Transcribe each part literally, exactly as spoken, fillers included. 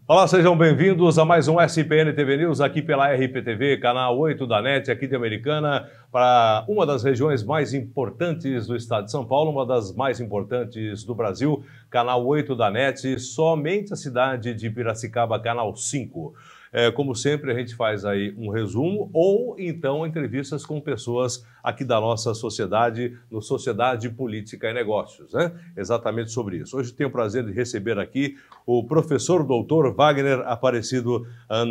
Olá, sejam bem-vindos a mais um S P N T V News aqui pela R P T V, canal oito da NET, aqui de Americana, para uma das regiões mais importantes do estado de São Paulo, uma das mais importantes do Brasil, canal oito da NET, somente a cidade de Piracicaba, canal cinco. É, como sempre, a gente faz aí um resumo ou então entrevistas com pessoas aqui da nossa sociedade, no Sociedade Política e Negócios, né? Exatamente sobre isso. Hoje tenho o prazer de receber aqui o professor doutor Wagner Aparecido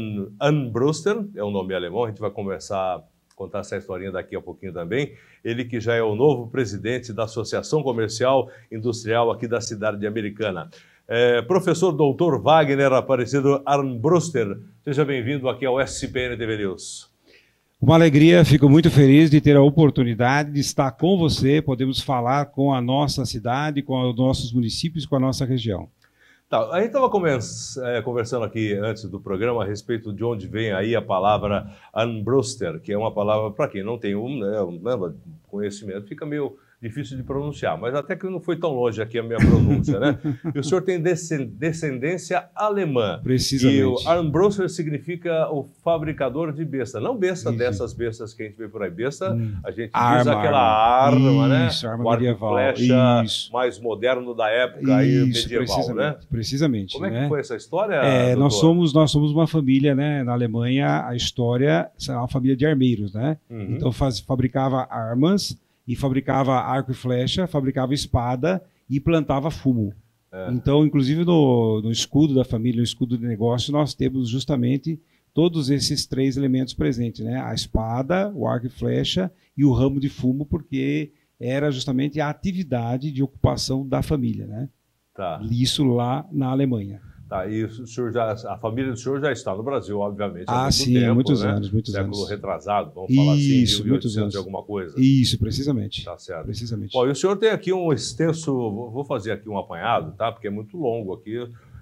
Armbruster, é um nome alemão, a gente vai conversar, contar essa historinha daqui a pouquinho também. Ele que já é o novo presidente da Associação Comercial Industrial aqui da cidade de Americana. É, professor doutor Wagner Aparecido Armbruster, seja bem-vindo aqui ao S P N T V News. Uma alegria, fico muito feliz de ter a oportunidade de estar com você, podemos falar com a nossa cidade, com os nossos municípios, com a nossa região. Tá, a gente estava conversando aqui antes do programa a respeito de onde vem aí a palavra Armbruster, que é uma palavra, para quem não tem um, né, um conhecimento, fica meio difícil de pronunciar, mas até que não foi tão longe aqui a minha pronúncia, né? E o senhor tem descendência alemã. Precisamente. E o Armbruster significa o fabricador de besta. Não besta Isso. dessas bestas que a gente vê por aí. Besta, hum. a gente arma, diz aquela arma, Isso, né? Isso, arma o arco medieval. flecha Isso. mais moderno da época aí, Isso, medieval, precisamente, né? Precisamente. Como é que né? foi essa história, é, nós somos Nós somos uma família, né? Na Alemanha, a história é uma família de armeiros, né? Uhum. Então faz, fabricava armas, e fabricava arco e flecha, fabricava espada e plantava fumo. É. Então, inclusive no, no escudo da família, no escudo de negócio, nós temos justamente todos esses três elementos presentes, né? A espada, o arco e flecha e o ramo de fumo, porque era justamente a atividade de ocupação da família, né? Tá. Isso lá na Alemanha. Tá, e o senhor já, a família do senhor já está no Brasil, obviamente, há ah, muito sim, tempo, há muitos né? anos, muitos Século anos. retrasado, vamos Isso, falar assim, muitos mil e oitocentos anos. e alguma coisa. Isso, precisamente. Tá certo. Precisamente. Bom, e o senhor tem aqui um extenso, vou fazer aqui um apanhado, tá? Porque é muito longo aqui,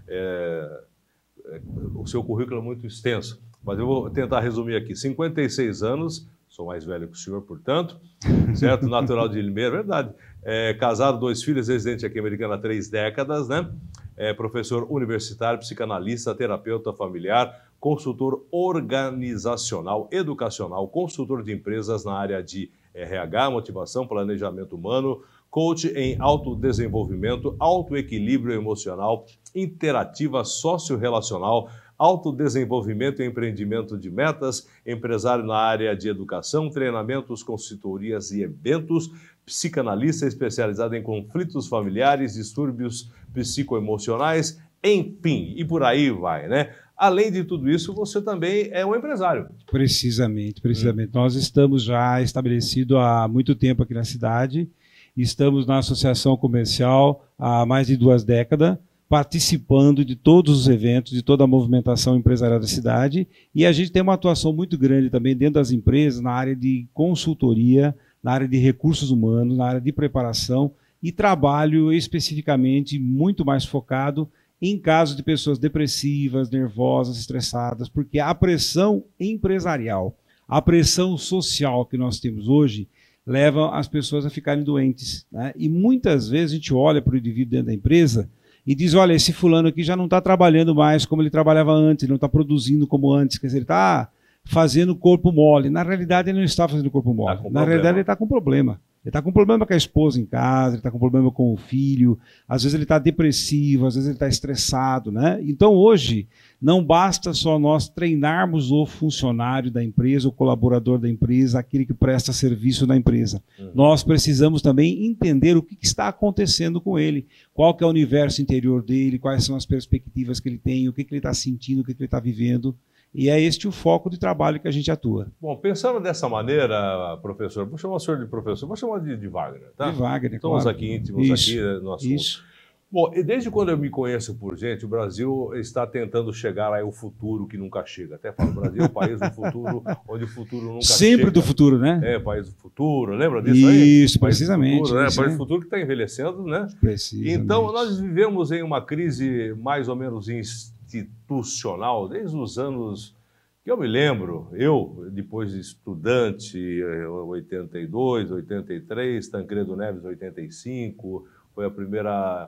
é, é, o seu currículo é muito extenso, mas eu vou tentar resumir aqui. cinquenta e seis anos, sou mais velho que o senhor, portanto, certo? Natural de Limeira, verdade. É, casado, dois filhos, residente aqui em Americana há três décadas, né? É professor universitário, psicanalista, terapeuta familiar, consultor organizacional, educacional, consultor de empresas na área de R H, motivação, planejamento humano, coach em autodesenvolvimento, autoequilíbrio emocional, interativa socio-relacional, autodesenvolvimento e empreendimento de metas, empresário na área de educação, treinamentos, consultorias e eventos, psicanalista especializado em conflitos familiares, distúrbios psicoemocionais, enfim, e por aí vai, né? Além de tudo isso, você também é um empresário. Precisamente, precisamente. Hum. Nós estamos já estabelecidos há muito tempo aqui na cidade, estamos na associação comercial há mais de duas décadas, participando de todos os eventos, de toda a movimentação empresarial da cidade, e a gente tem uma atuação muito grande também dentro das empresas, na área de consultoria, na área de recursos humanos, na área de preparação, e trabalho especificamente muito mais focado em casos de pessoas depressivas, nervosas, estressadas, porque a pressão empresarial, a pressão social que nós temos hoje, leva as pessoas a ficarem doentes, né? E muitas vezes a gente olha para o indivíduo dentro da empresa e diz, olha, esse fulano aqui já não está trabalhando mais como ele trabalhava antes, não está produzindo como antes, quer dizer, ele está fazendo corpo mole. Na realidade, ele não está fazendo corpo mole. Tá Na problema. realidade, ele está com problema. Ele está com problema com a esposa em casa, ele está com problema com o filho, às vezes ele está depressivo, às vezes ele está estressado, né? Então, hoje, não basta só nós treinarmos o funcionário da empresa, o colaborador da empresa, aquele que presta serviço na empresa. Uhum. Nós precisamos também entender o que está acontecendo com ele, qual que é o universo interior dele, quais são as perspectivas que ele tem, o que, que ele está sentindo, o que, que ele está vivendo. E é este o foco de trabalho que a gente atua. Bom, pensando dessa maneira, professor, vou chamar o senhor de professor, vou chamar de, de Wagner, tá? De Wagner, Estamos claro. aqui íntimos Isso, aqui no assunto. Isso. Bom, e desde quando eu me conheço por gente, o Brasil está tentando chegar aí ao futuro que nunca chega. Até falo, o Brasil é o país do futuro, onde o futuro nunca Sempre chega. Sempre do futuro, né? É, país do futuro, lembra disso aí? Isso, país precisamente. Do futuro, né? Isso, país né? do futuro que está envelhecendo, né? Precisamente. Então, nós vivemos em uma crise mais ou menos institucional desde os anos... que eu me lembro, eu, depois de estudante, oitenta e dois, oitenta e três, Tancredo Neves, oitenta e cinco, foi a primeira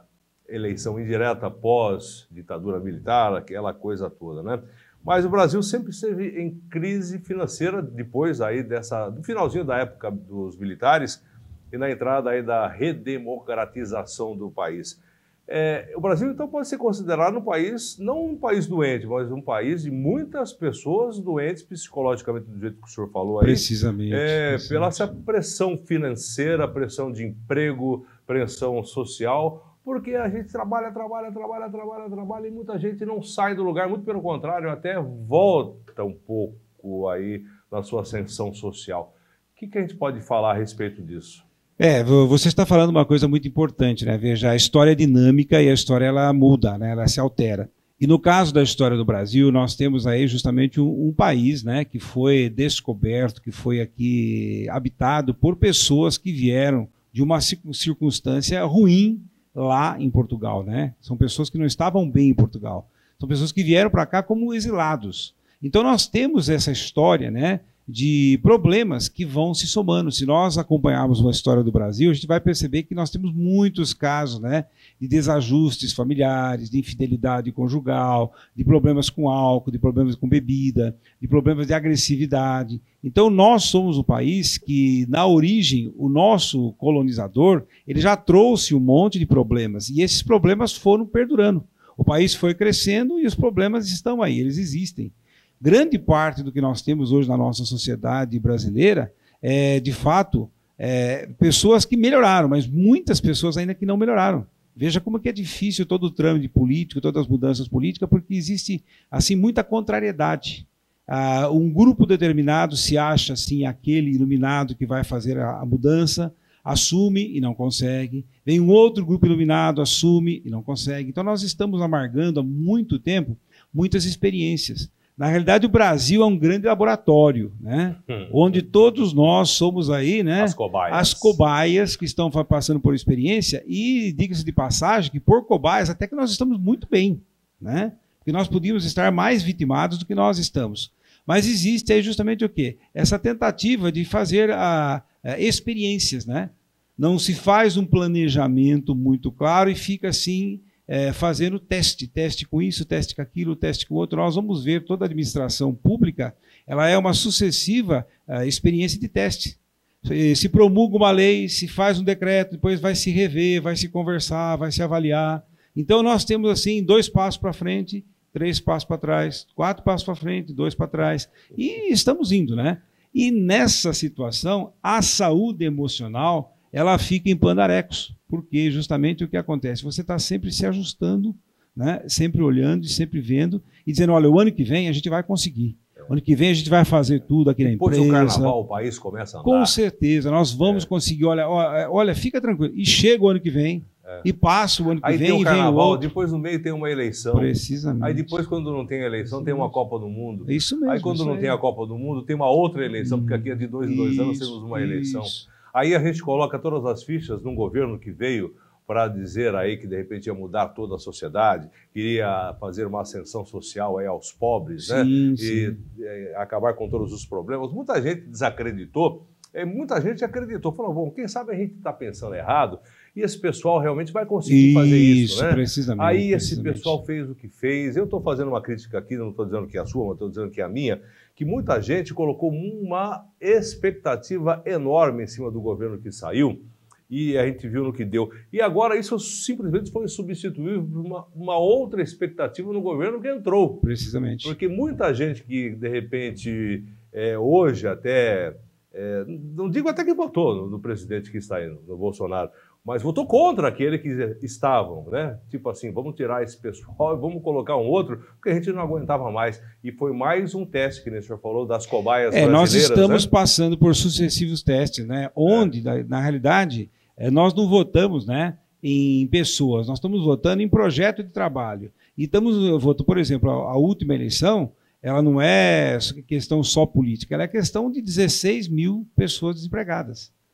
eleição indireta pós ditadura militar, aquela coisa toda, né? Mas o Brasil sempre esteve em crise financeira depois aí dessa, do finalzinho da época dos militares e na entrada aí da redemocratização do país. É, o Brasil, então, pode ser considerado um país, não um país doente, mas um país de muitas pessoas doentes psicologicamente, do jeito que o senhor falou aí. Precisamente. É, precisamente. Pela essa pressão financeira, pressão de emprego, pressão social, porque a gente trabalha, trabalha, trabalha, trabalha, trabalha e muita gente não sai do lugar, muito pelo contrário, até volta um pouco aí na sua ascensão social. O que, que a gente pode falar a respeito disso? É, você está falando uma coisa muito importante, né? Veja, a história é dinâmica e a história ela muda, né? Ela se altera. E no caso da história do Brasil, nós temos aí justamente um, um país, né, que foi descoberto, que foi aqui habitado por pessoas que vieram de uma circunstância ruim lá em Portugal, né? São pessoas que não estavam bem em Portugal. São pessoas que vieram para cá como exilados. Então nós temos essa história, né, de problemas que vão se somando. Se nós acompanharmos uma história do Brasil, a gente vai perceber que nós temos muitos casos, né, de desajustes familiares, de infidelidade conjugal, de problemas com álcool, de problemas com bebida, de problemas de agressividade. Então nós somos um país que, na origem, o nosso colonizador, ele já trouxe um monte de problemas, e esses problemas foram perdurando. O país foi crescendo e os problemas estão aí, eles existem. Grande parte do que nós temos hoje na nossa sociedade brasileira é, de fato, é, pessoas que melhoraram, mas muitas pessoas ainda que não melhoraram. Veja como que é difícil todo o trâmite político, todas as mudanças políticas, porque existe assim muita contrariedade. Ah, um grupo determinado se acha assim aquele iluminado que vai fazer a, a mudança, assume e não consegue. Vem um outro grupo iluminado, assume e não consegue. Então nós estamos amargando há muito tempo muitas experiências. Na realidade, o Brasil é um grande laboratório, né? Hum. Onde todos nós somos aí, né? As cobaias. As cobaias que estão passando por experiência, e diga-se de passagem que por cobaias até que nós estamos muito bem, né? Porque nós podíamos estar mais vitimados do que nós estamos. Mas existe aí justamente o quê? Essa tentativa de fazer a, a, experiências, né? Não se faz um planejamento muito claro e fica assim... É, fazendo teste, teste com isso, teste com aquilo, teste com outro. Nós vamos ver toda a administração pública, ela é uma sucessiva uh, experiência de teste. Se, se promulga uma lei, se faz um decreto, depois vai se rever, vai se conversar, vai se avaliar. Então nós temos assim dois passos para frente, três passos para trás, quatro passos para frente, dois para trás, e estamos indo, né? E nessa situação, a saúde emocional, ela fica em pandarecos, porque justamente o que acontece, você está sempre se ajustando, né? Sempre olhando e sempre vendo, e dizendo, olha, o ano que vem a gente vai conseguir, o ano que vem a gente vai fazer tudo aqui na empresa. Depois do carnaval o país começa a andar. Com certeza, nós vamos é. conseguir, olha, olha, fica tranquilo, e chega o ano que vem, é. e passa o ano que aí vem, tem o e carnaval, vem o outro. Depois no meio tem uma eleição. Precisamente. Aí depois quando não tem eleição tem uma Copa do Mundo. Isso mesmo. Aí quando não aí. tem a Copa do Mundo tem uma outra eleição, hum, porque aqui é de dois em dois isso, anos temos uma eleição. Isso. Aí a gente coloca todas as fichas num governo que veio para dizer aí que de repente ia mudar toda a sociedade, queria fazer uma ascensão social aí aos pobres, sim, né? Sim. E, e acabar com todos os problemas. Muita gente desacreditou, é, muita gente acreditou, falou, bom, quem sabe a gente está pensando errado e esse pessoal realmente vai conseguir isso, fazer isso, né? Precisamente, aí esse precisamente. pessoal fez o que fez. Eu estou fazendo uma crítica aqui, não estou dizendo que é a sua, mas estou dizendo que é a minha, que muita gente colocou uma expectativa enorme em cima do governo que saiu e a gente viu no que deu. E agora isso simplesmente foi substituído por uma, uma outra expectativa no governo que entrou. Precisamente. Porque muita gente que, de repente, é, hoje até, é, não digo até que votou no, no presidente que está indo, no Bolsonaro, mas votou contra aquele que estavam, né? Tipo assim, vamos tirar esse pessoal e vamos colocar um outro, porque a gente não aguentava mais. E foi mais um teste, que o senhor falou, das cobaias é, brasileiras. Nós estamos né? passando por sucessivos testes, né? Onde, é. na, na realidade, nós não votamos, né, em pessoas, nós estamos votando em projeto de trabalho. E estamos votando, por exemplo, a, a última eleição, ela não é questão só política, ela é questão de dezesseis mil pessoas desempregadas.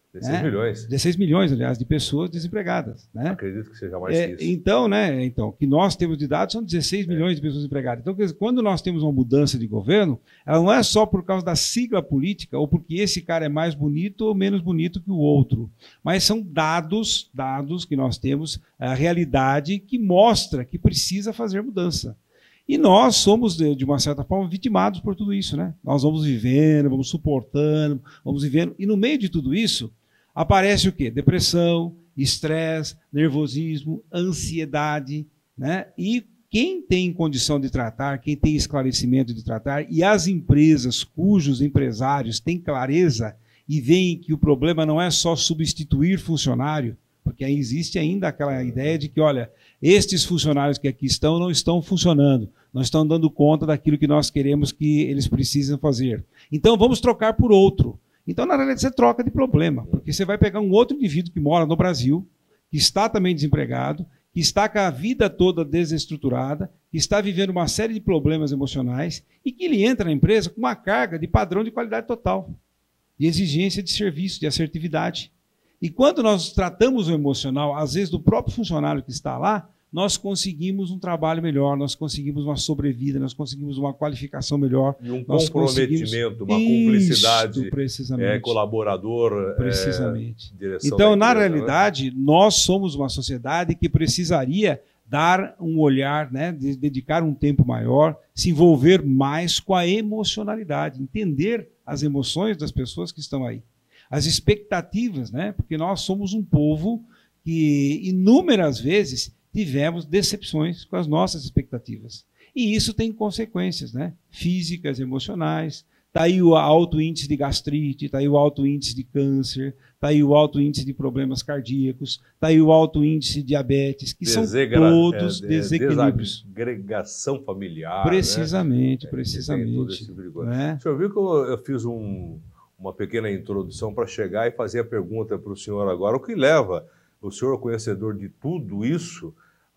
dezesseis milhões. dezesseis milhões, aliás, de pessoas desempregadas. Né? Acredito que seja mais é, que isso. Então, né, então, o que nós temos de dados são dezesseis é. milhões de pessoas desempregadas. Então, quando nós temos uma mudança de governo, ela não é só por causa da sigla política ou porque esse cara é mais bonito ou menos bonito que o outro, mas são dados, dados que nós temos, a realidade que mostra que precisa fazer mudança. E nós somos, de uma certa forma, vitimados por tudo isso, né? Nós vamos vivendo, vamos suportando, vamos vivendo, e no meio de tudo isso, aparece o quê? Depressão, estresse, nervosismo, ansiedade, né? E quem tem condição de tratar, quem tem esclarecimento de tratar, e as empresas cujos empresários têm clareza e veem que o problema não é só substituir funcionário, porque aí existe ainda aquela ideia de que, olha, estes funcionários que aqui estão não estão funcionando, não estão dando conta daquilo que nós queremos que eles precisam fazer. Então vamos trocar por outro. Então, na realidade, você troca de problema, porque você vai pegar um outro indivíduo que mora no Brasil, que está também desempregado, que está com a vida toda desestruturada, que está vivendo uma série de problemas emocionais e que ele entra na empresa com uma carga de padrão de qualidade total, de exigência de serviço, de assertividade. E quando nós tratamos o emocional, às vezes do próprio funcionário que está lá, nós conseguimos um trabalho melhor, nós conseguimos uma sobrevida, nós conseguimos uma qualificação melhor. E um nós comprometimento, uma cumplicidade, Isso, precisamente. É, colaborador, precisamente. É, direção então, da na empresa, realidade, né? Nós somos uma sociedade que precisaria dar um olhar, né, de dedicar um tempo maior, se envolver mais com a emocionalidade, entender as emoções das pessoas que estão aí. As expectativas, né? Porque nós somos um povo que inúmeras vezes tivemos decepções com as nossas expectativas. E isso tem consequências, né? Físicas, emocionais. Está aí o alto índice de gastrite, está aí o alto índice de câncer, está aí o alto índice de problemas cardíacos, está aí o alto índice de diabetes, que Desegra são todos é, desequilíbrios. Desagregação familiar. Precisamente, né? precisamente. Tipo de coisa. Né? O senhor viu que eu, eu fiz um, uma pequena introdução para chegar e fazer a pergunta para o senhor agora, o que leva o senhor, conhecedor de tudo isso,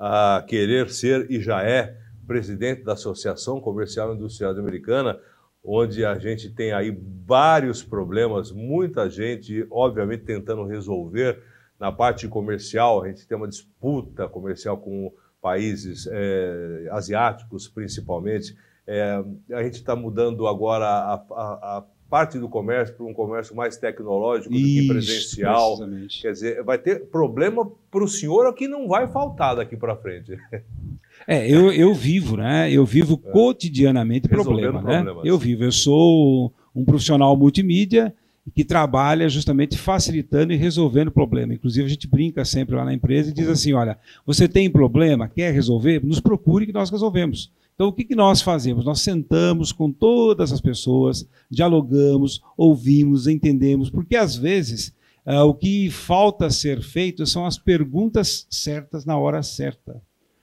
a querer ser, e já é, presidente da Associação Comercial e Industrial Americana, onde a gente tem aí vários problemas, muita gente, obviamente, tentando resolver. Na parte comercial, a gente tem uma disputa comercial com países é, asiáticos, principalmente. É, a gente está mudando agora a, a, a parte do comércio para um comércio mais tecnológico do que presencial. Quer dizer, vai ter problema para o senhor aqui, não vai faltar daqui para frente. É, eu, eu vivo, né? Eu vivo é. cotidianamente problema, né? Eu vivo, eu sou um profissional multimídia que trabalha justamente facilitando e resolvendo problema. Inclusive, a gente brinca sempre lá na empresa e diz assim, olha, você tem problema, quer resolver? Nos procure que nós resolvemos. Então, o que, que nós fazemos? Nós sentamos com todas as pessoas, dialogamos, ouvimos, entendemos, porque às vezes uh, o que falta ser feito são as perguntas certas na hora certa.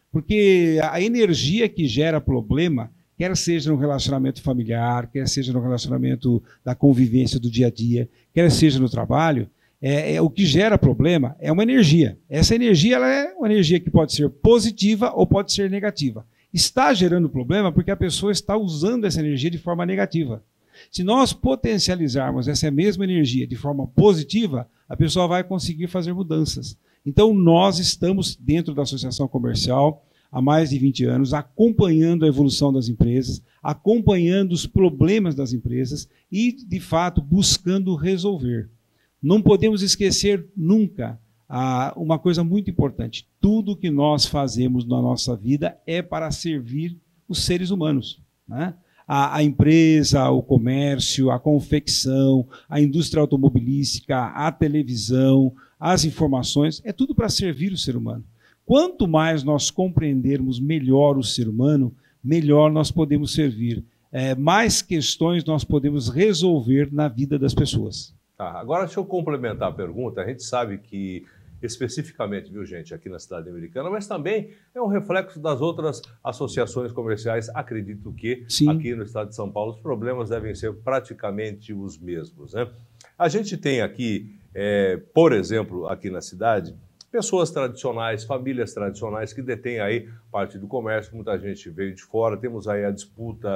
Porque a energia que gera problema, quer seja no relacionamento familiar, quer seja no relacionamento da convivência do dia a dia, quer seja no trabalho, é, é, o que gera problema é uma energia. Essa energia ela é uma energia que pode ser positiva ou pode ser negativa. Está gerando problema porque a pessoa está usando essa energia de forma negativa. Se nós potencializarmos essa mesma energia de forma positiva, a pessoa vai conseguir fazer mudanças. Então, nós estamos dentro da Associação Comercial há mais de vinte anos, acompanhando a evolução das empresas, acompanhando os problemas das empresas e, de fato, buscando resolver. Não podemos esquecer nunca ah, uma coisa muito importante. Tudo que nós fazemos na nossa vida é para servir os seres humanos, né? A, a empresa, o comércio, a confecção, a indústria automobilística, a televisão, as informações, é tudo para servir o ser humano. Quanto mais nós compreendermos melhor o ser humano, melhor nós podemos servir. É, mais questões nós podemos resolver na vida das pessoas. Tá, agora, deixa eu complementar a pergunta. A gente sabe que, especificamente, viu, gente, aqui na cidade americana, mas também é um reflexo das outras associações comerciais. Acredito que Sim. aqui no estado de São Paulo os problemas devem ser praticamente os mesmos, né? A gente tem aqui, é, por exemplo, aqui na cidade, pessoas tradicionais, famílias tradicionais que detêm aí parte do comércio, muita gente veio de fora, temos aí a disputa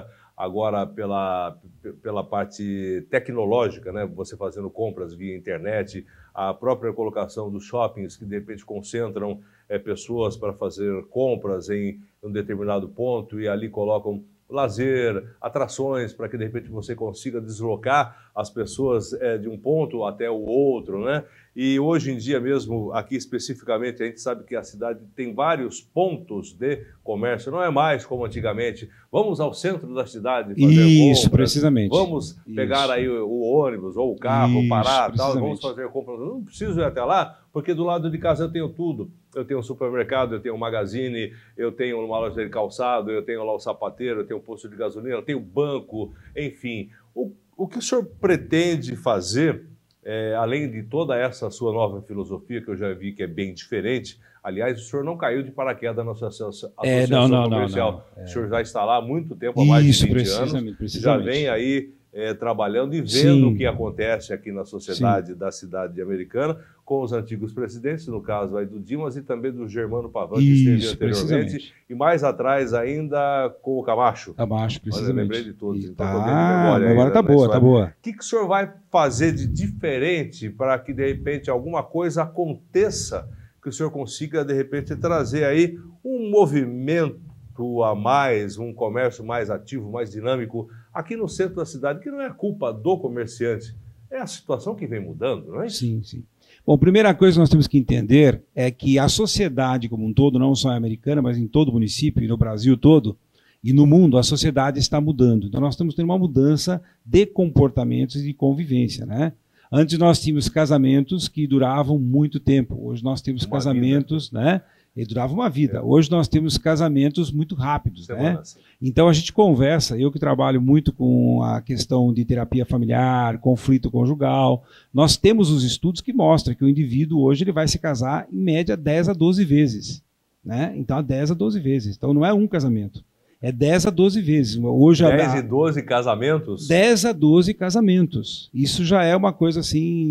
agora pela, pela parte tecnológica, né? Você fazendo compras via internet, a própria colocação dos shoppings que de repente concentram é, pessoas para fazer compras em um determinado ponto e ali colocam lazer, atrações, para que de repente você consiga deslocar as pessoas é, de um ponto até o outro, né? E hoje em dia mesmo, aqui especificamente, a gente sabe que a cidade tem vários pontos de comércio, não é mais como antigamente, vamos ao centro da cidade fazer Isso, compras, precisamente. vamos Isso. pegar aí o, o ônibus ou o carro, Isso, parar, tal, vamos fazer compras. Eu não preciso ir até lá, porque do lado de casa eu tenho tudo. Eu tenho um supermercado, eu tenho um magazine, eu tenho uma loja de calçado, eu tenho lá o sapateiro, eu tenho um posto de gasolina, eu tenho banco, enfim. O, o que o senhor pretende fazer, é, além de toda essa sua nova filosofia, que eu já vi que é bem diferente? Aliás, o senhor não caiu de paraquedas na associação, associação é, não, não, comercial. Não, não, não. É. O senhor já está lá há muito tempo, há mais Isso, de vinte anos. precisamente. Já vem aí é, trabalhando e vendo Sim. o que acontece aqui na sociedade Sim. da cidade americana, com os antigos presidentes, no caso aí do Dimas e também do Germano Pavan, que Isso, esteve anteriormente, e mais atrás ainda com o Camacho. Camacho, precisamente. Eu lembrei de todos, então tá, tô bem de memória. Agora tá boa, tá boa. O que, que o senhor vai fazer de diferente para que, de repente, alguma coisa aconteça, que o senhor consiga, de repente, trazer aí um movimento a mais, um comércio mais ativo, mais dinâmico, aqui no centro da cidade, que não é culpa do comerciante, é a situação que vem mudando, não é isso? Sim, sim. Bom, a primeira coisa que nós temos que entender é que a sociedade como um todo, não só americana, mas em todo o município e no Brasil todo, e no mundo, a sociedade está mudando. Então nós estamos tendo uma mudança de comportamentos e de convivência, né? Antes nós tínhamos casamentos que duravam muito tempo. Hoje nós temos uma casamentos, vida. né? E durava uma vida. É. Hoje nós temos casamentos muito rápidos, né? Então a gente conversa, eu que trabalho muito com a questão de terapia familiar, conflito conjugal, nós temos os estudos que mostram que o indivíduo hoje ele vai se casar em média dez a doze vezes, né? Então dez a doze vezes. Então não é um casamento. É dez a doze vezes. Hoje, dez e doze casamentos? dez a doze casamentos. Isso já é uma coisa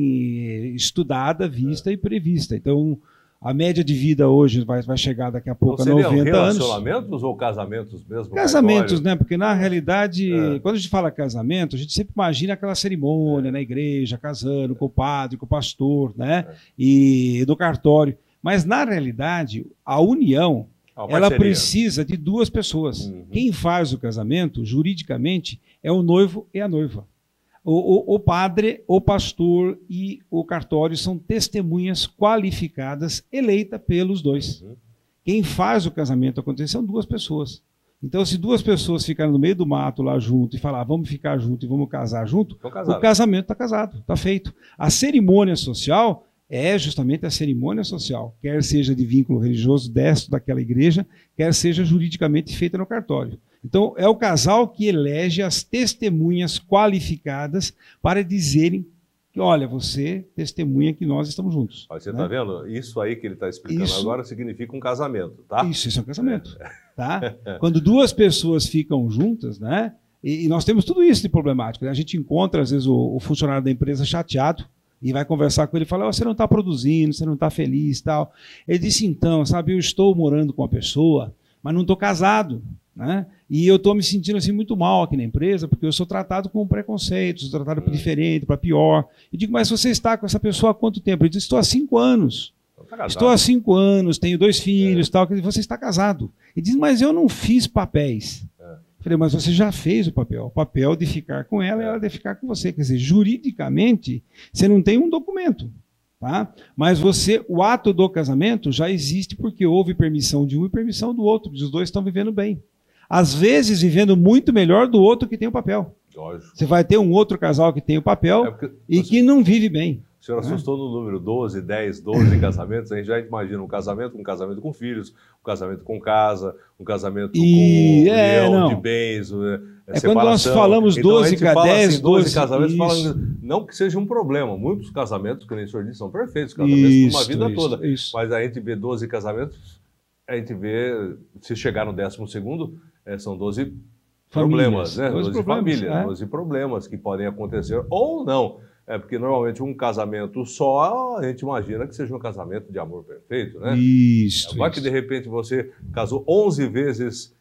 assim estudada, vista é. e prevista. Então, a média de vida hoje vai, vai chegar daqui a pouco Não a noventa anos. Relacionamentos ou casamentos mesmo? Casamentos, né? Porque na realidade, é. quando a gente fala casamento, a gente sempre imagina aquela cerimônia é. na igreja, casando com o padre, com o pastor, né? É. E do cartório. Mas na realidade, a união ela precisa de duas pessoas. Uhum. Quem faz o casamento, juridicamente, é o noivo e a noiva. O, o, o padre, o pastor e o cartório são testemunhas qualificadas, eleitas pelos dois. Uhum. Quem faz o casamento acontecer são duas pessoas. Então, se duas pessoas ficarem no meio do mato lá junto e falar, vamos ficar junto e vamos casar junto, o casamento está casado, está feito. A cerimônia social é justamente a cerimônia social, quer seja de vínculo religioso dentro daquela igreja, quer seja juridicamente feita no cartório. Então, é o casal que elege as testemunhas qualificadas para dizerem que, olha, você testemunha que nós estamos juntos. Você está né? vendo? Isso aí que ele está explicando isso, agora significa um casamento, tá? Isso, isso é um casamento. É. Tá? Quando duas pessoas ficam juntas, né? E, e nós temos tudo isso de problemático. Né? A gente encontra, às vezes, o, o funcionário da empresa chateado, e vai conversar com ele e fala, oh, você não está produzindo, você não está feliz e tal. Ele disse, então, sabe, eu estou morando com uma pessoa, mas não estou casado, né? E eu estou me sentindo assim muito mal aqui na empresa, porque eu sou tratado com preconceito, sou tratado para diferente, para pior. Eu digo, mas você está com essa pessoa há quanto tempo? Ele disse, estou há cinco anos. Tá estou há cinco anos, tenho dois filhos, é. tal. Você está casado. Ele diz, mas eu não fiz papéis. Falei, mas você já fez o papel. O papel de ficar com ela e ela de ficar com você. Quer dizer, juridicamente, você não tem um documento. Tá? Mas você, o ato do casamento já existe porque houve permissão de um e permissão do outro. Os dois estão vivendo bem. Às vezes, vivendo muito melhor do outro que tem o papel. Lógico. Você vai ter um outro casal que tem o papel é porque, e que não vive bem. O senhor assustou no número doze, dez, doze casamentos. A gente já imagina um casamento, um casamento com filhos, um casamento com casa, um casamento e, com é, união não. de bens, é, é quando nós falamos doze, então, dez, assim, doze doze casamentos, fala, não que seja um problema. Muitos casamentos, que nem o senhor disse, são perfeitos, casamentos de uma vida isso, toda. Isso. Mas a gente vê doze casamentos, a gente vê, se chegar no décimo segundo, é, são doze problemas, né? doze, doze famílias, é. doze problemas que podem acontecer ou não. É porque normalmente um casamento só, a gente imagina que seja um casamento de amor perfeito, né? Isso. Vai isso. que de repente você casou onze vezes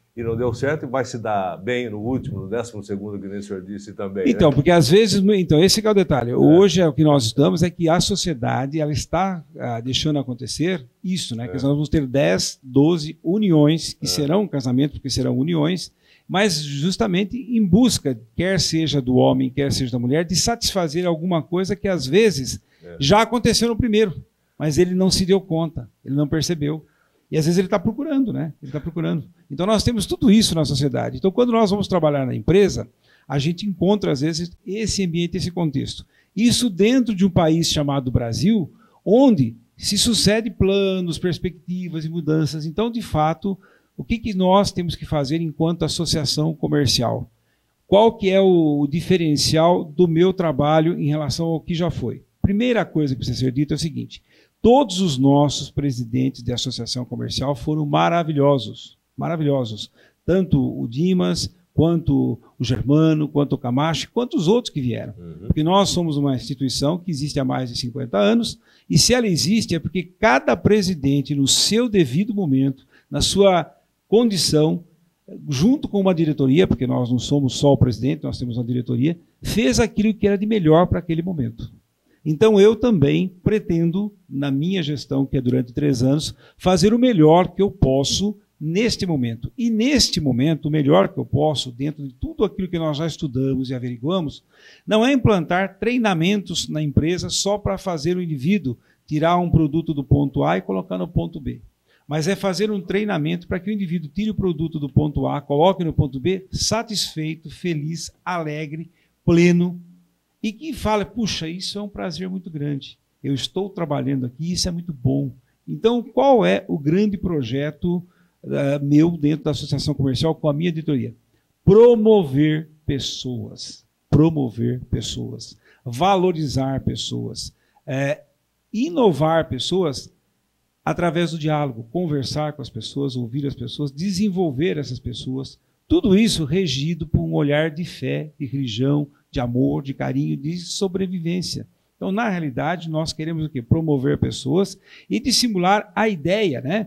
e não deu certo, e vai se dar bem no último, no décimo segundo, que nem o senhor disse também. Então, né? porque às vezes, então esse que é o detalhe. É. Hoje é o que nós estudamos é que a sociedade ela está ah, deixando acontecer isso, né? É. Que nós vamos ter dez, doze uniões que é. serão casamentos, porque serão uniões, mas justamente em busca, quer seja do homem, quer seja da mulher, de satisfazer alguma coisa que às vezes é. já aconteceu no primeiro, mas ele não se deu conta, ele não percebeu. E às vezes ele está procurando, né? Ele está procurando. Então nós temos tudo isso na sociedade. Então quando nós vamos trabalhar na empresa, a gente encontra às vezes esse ambiente, esse contexto. Isso dentro de um país chamado Brasil, onde se sucede planos, perspectivas e mudanças. Então, de fato, o que, que nós temos que fazer enquanto associação comercial? Qual que é o diferencial do meu trabalho em relação ao que já foi? Primeira coisa que precisa ser dita é o seguinte: todos os nossos presidentes de associação comercial foram maravilhosos, maravilhosos. Tanto o Dimas, quanto o Germano, quanto o Camacho, quanto os outros que vieram. Uhum. Porque nós somos uma instituição que existe há mais de cinquenta anos, e se ela existe é porque cada presidente, no seu devido momento, na sua condição, junto com uma diretoria, porque nós não somos só o presidente, nós temos uma diretoria, fez aquilo que era de melhor para aquele momento. Então eu também pretendo, na minha gestão, que é durante três anos, fazer o melhor que eu posso neste momento. E neste momento, o melhor que eu posso, dentro de tudo aquilo que nós já estudamos e averiguamos, não é implantar treinamentos na empresa só para fazer o indivíduo tirar um produto do ponto A e colocar no ponto B. Mas é fazer um treinamento para que o indivíduo tire o produto do ponto A, coloque no ponto B, satisfeito, feliz, alegre, pleno, e que fala, puxa, isso é um prazer muito grande. Eu estou trabalhando aqui, isso é muito bom. Então, qual é o grande projeto uh, meu dentro da associação comercial com a minha editoria? Promover pessoas. Promover pessoas. Valorizar pessoas. É, inovar pessoas através do diálogo. Conversar com as pessoas, ouvir as pessoas, desenvolver essas pessoas. Tudo isso regido por um olhar de fé, de religião, de amor, de carinho, de sobrevivência. Então, na realidade, nós queremos o quê? Promover pessoas e dissimular a ideia, né?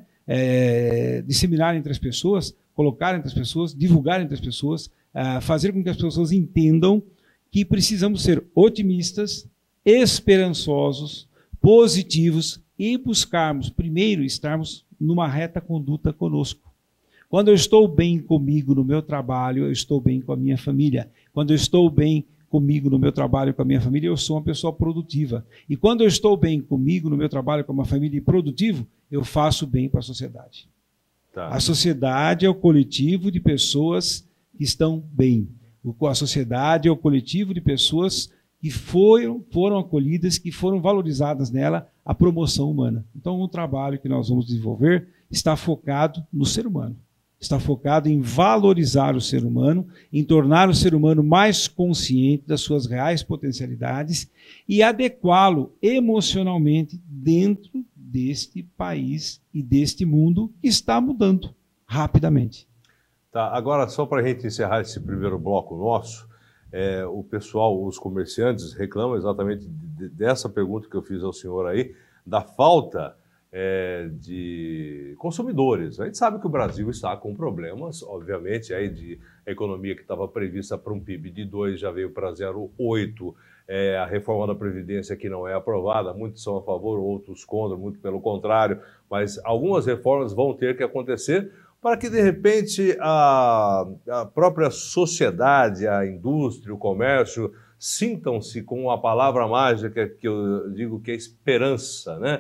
É, disseminar entre as pessoas, colocar entre as pessoas, divulgar entre as pessoas, é, fazer com que as pessoas entendam que precisamos ser otimistas, esperançosos, positivos e buscarmos, primeiro, estarmos numa reta conduta conosco. Quando eu estou bem comigo no meu trabalho, eu estou bem com a minha família. Quando eu estou bem comigo no meu trabalho com a minha família, eu sou uma pessoa produtiva. E quando eu estou bem comigo no meu trabalho com uma família produtivo, eu faço bem para a sociedade. Tá. A sociedade é o coletivo de pessoas que estão bem. A sociedade é o coletivo de pessoas que foram, foram acolhidas, que foram valorizadas nela a promoção humana. Então, o trabalho que nós vamos desenvolver está focado no ser humano. Está focado em valorizar o ser humano, em tornar o ser humano mais consciente das suas reais potencialidades e adequá-lo emocionalmente dentro deste país e deste mundo que está mudando rapidamente. Tá, agora, só para a gente encerrar esse primeiro bloco nosso, é, o pessoal, os comerciantes reclamam exatamente de, dessa pergunta que eu fiz ao senhor aí, da falta É, de consumidores. A gente sabe que o Brasil está com problemas, obviamente, aí de economia que estava prevista para um P I B de dois já veio para zero vírgula oito, é, a reforma da Previdência que não é aprovada, muitos são a favor, outros contra, muito pelo contrário, mas algumas reformas vão ter que acontecer para que, de repente, a, a própria sociedade, a indústria, o comércio, sintam-se com a palavra mágica que eu digo que é esperança, né?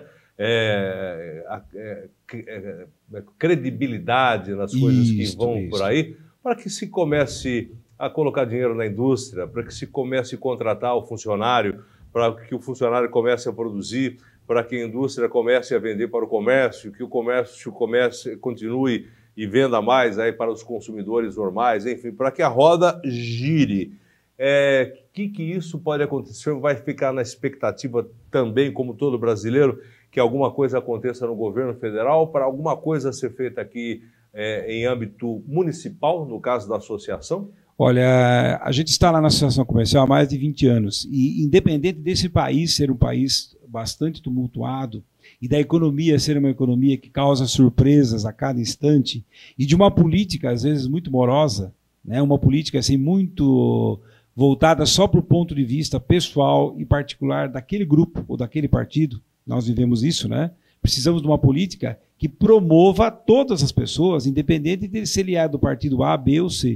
É, é, é, é, credibilidade nas coisas isso, que vão isso. por aí, para que se comece a colocar dinheiro na indústria, para que se comece a contratar o funcionário, para que o funcionário comece a produzir, para que a indústria comece a vender para o comércio, que o comércio comece, continue e venda mais aí para os consumidores normais, enfim, para que a roda gire. É, que, que isso pode acontecer? Vai ficar na expectativa também, como todo brasileiro, que alguma coisa aconteça no governo federal, para alguma coisa ser feita aqui é, em âmbito municipal, no caso da associação? Olha, a gente está lá na associação comercial há mais de vinte anos e, independente desse país ser um país bastante tumultuado, e da economia ser uma economia que causa surpresas a cada instante, e de uma política, às vezes, muito morosa, né? Uma política assim, muito voltada só para o ponto de vista pessoal e particular daquele grupo ou daquele partido. Nós vivemos isso, né? Precisamos de uma política que promova todas as pessoas, independente de se ele é do partido A, B ou C.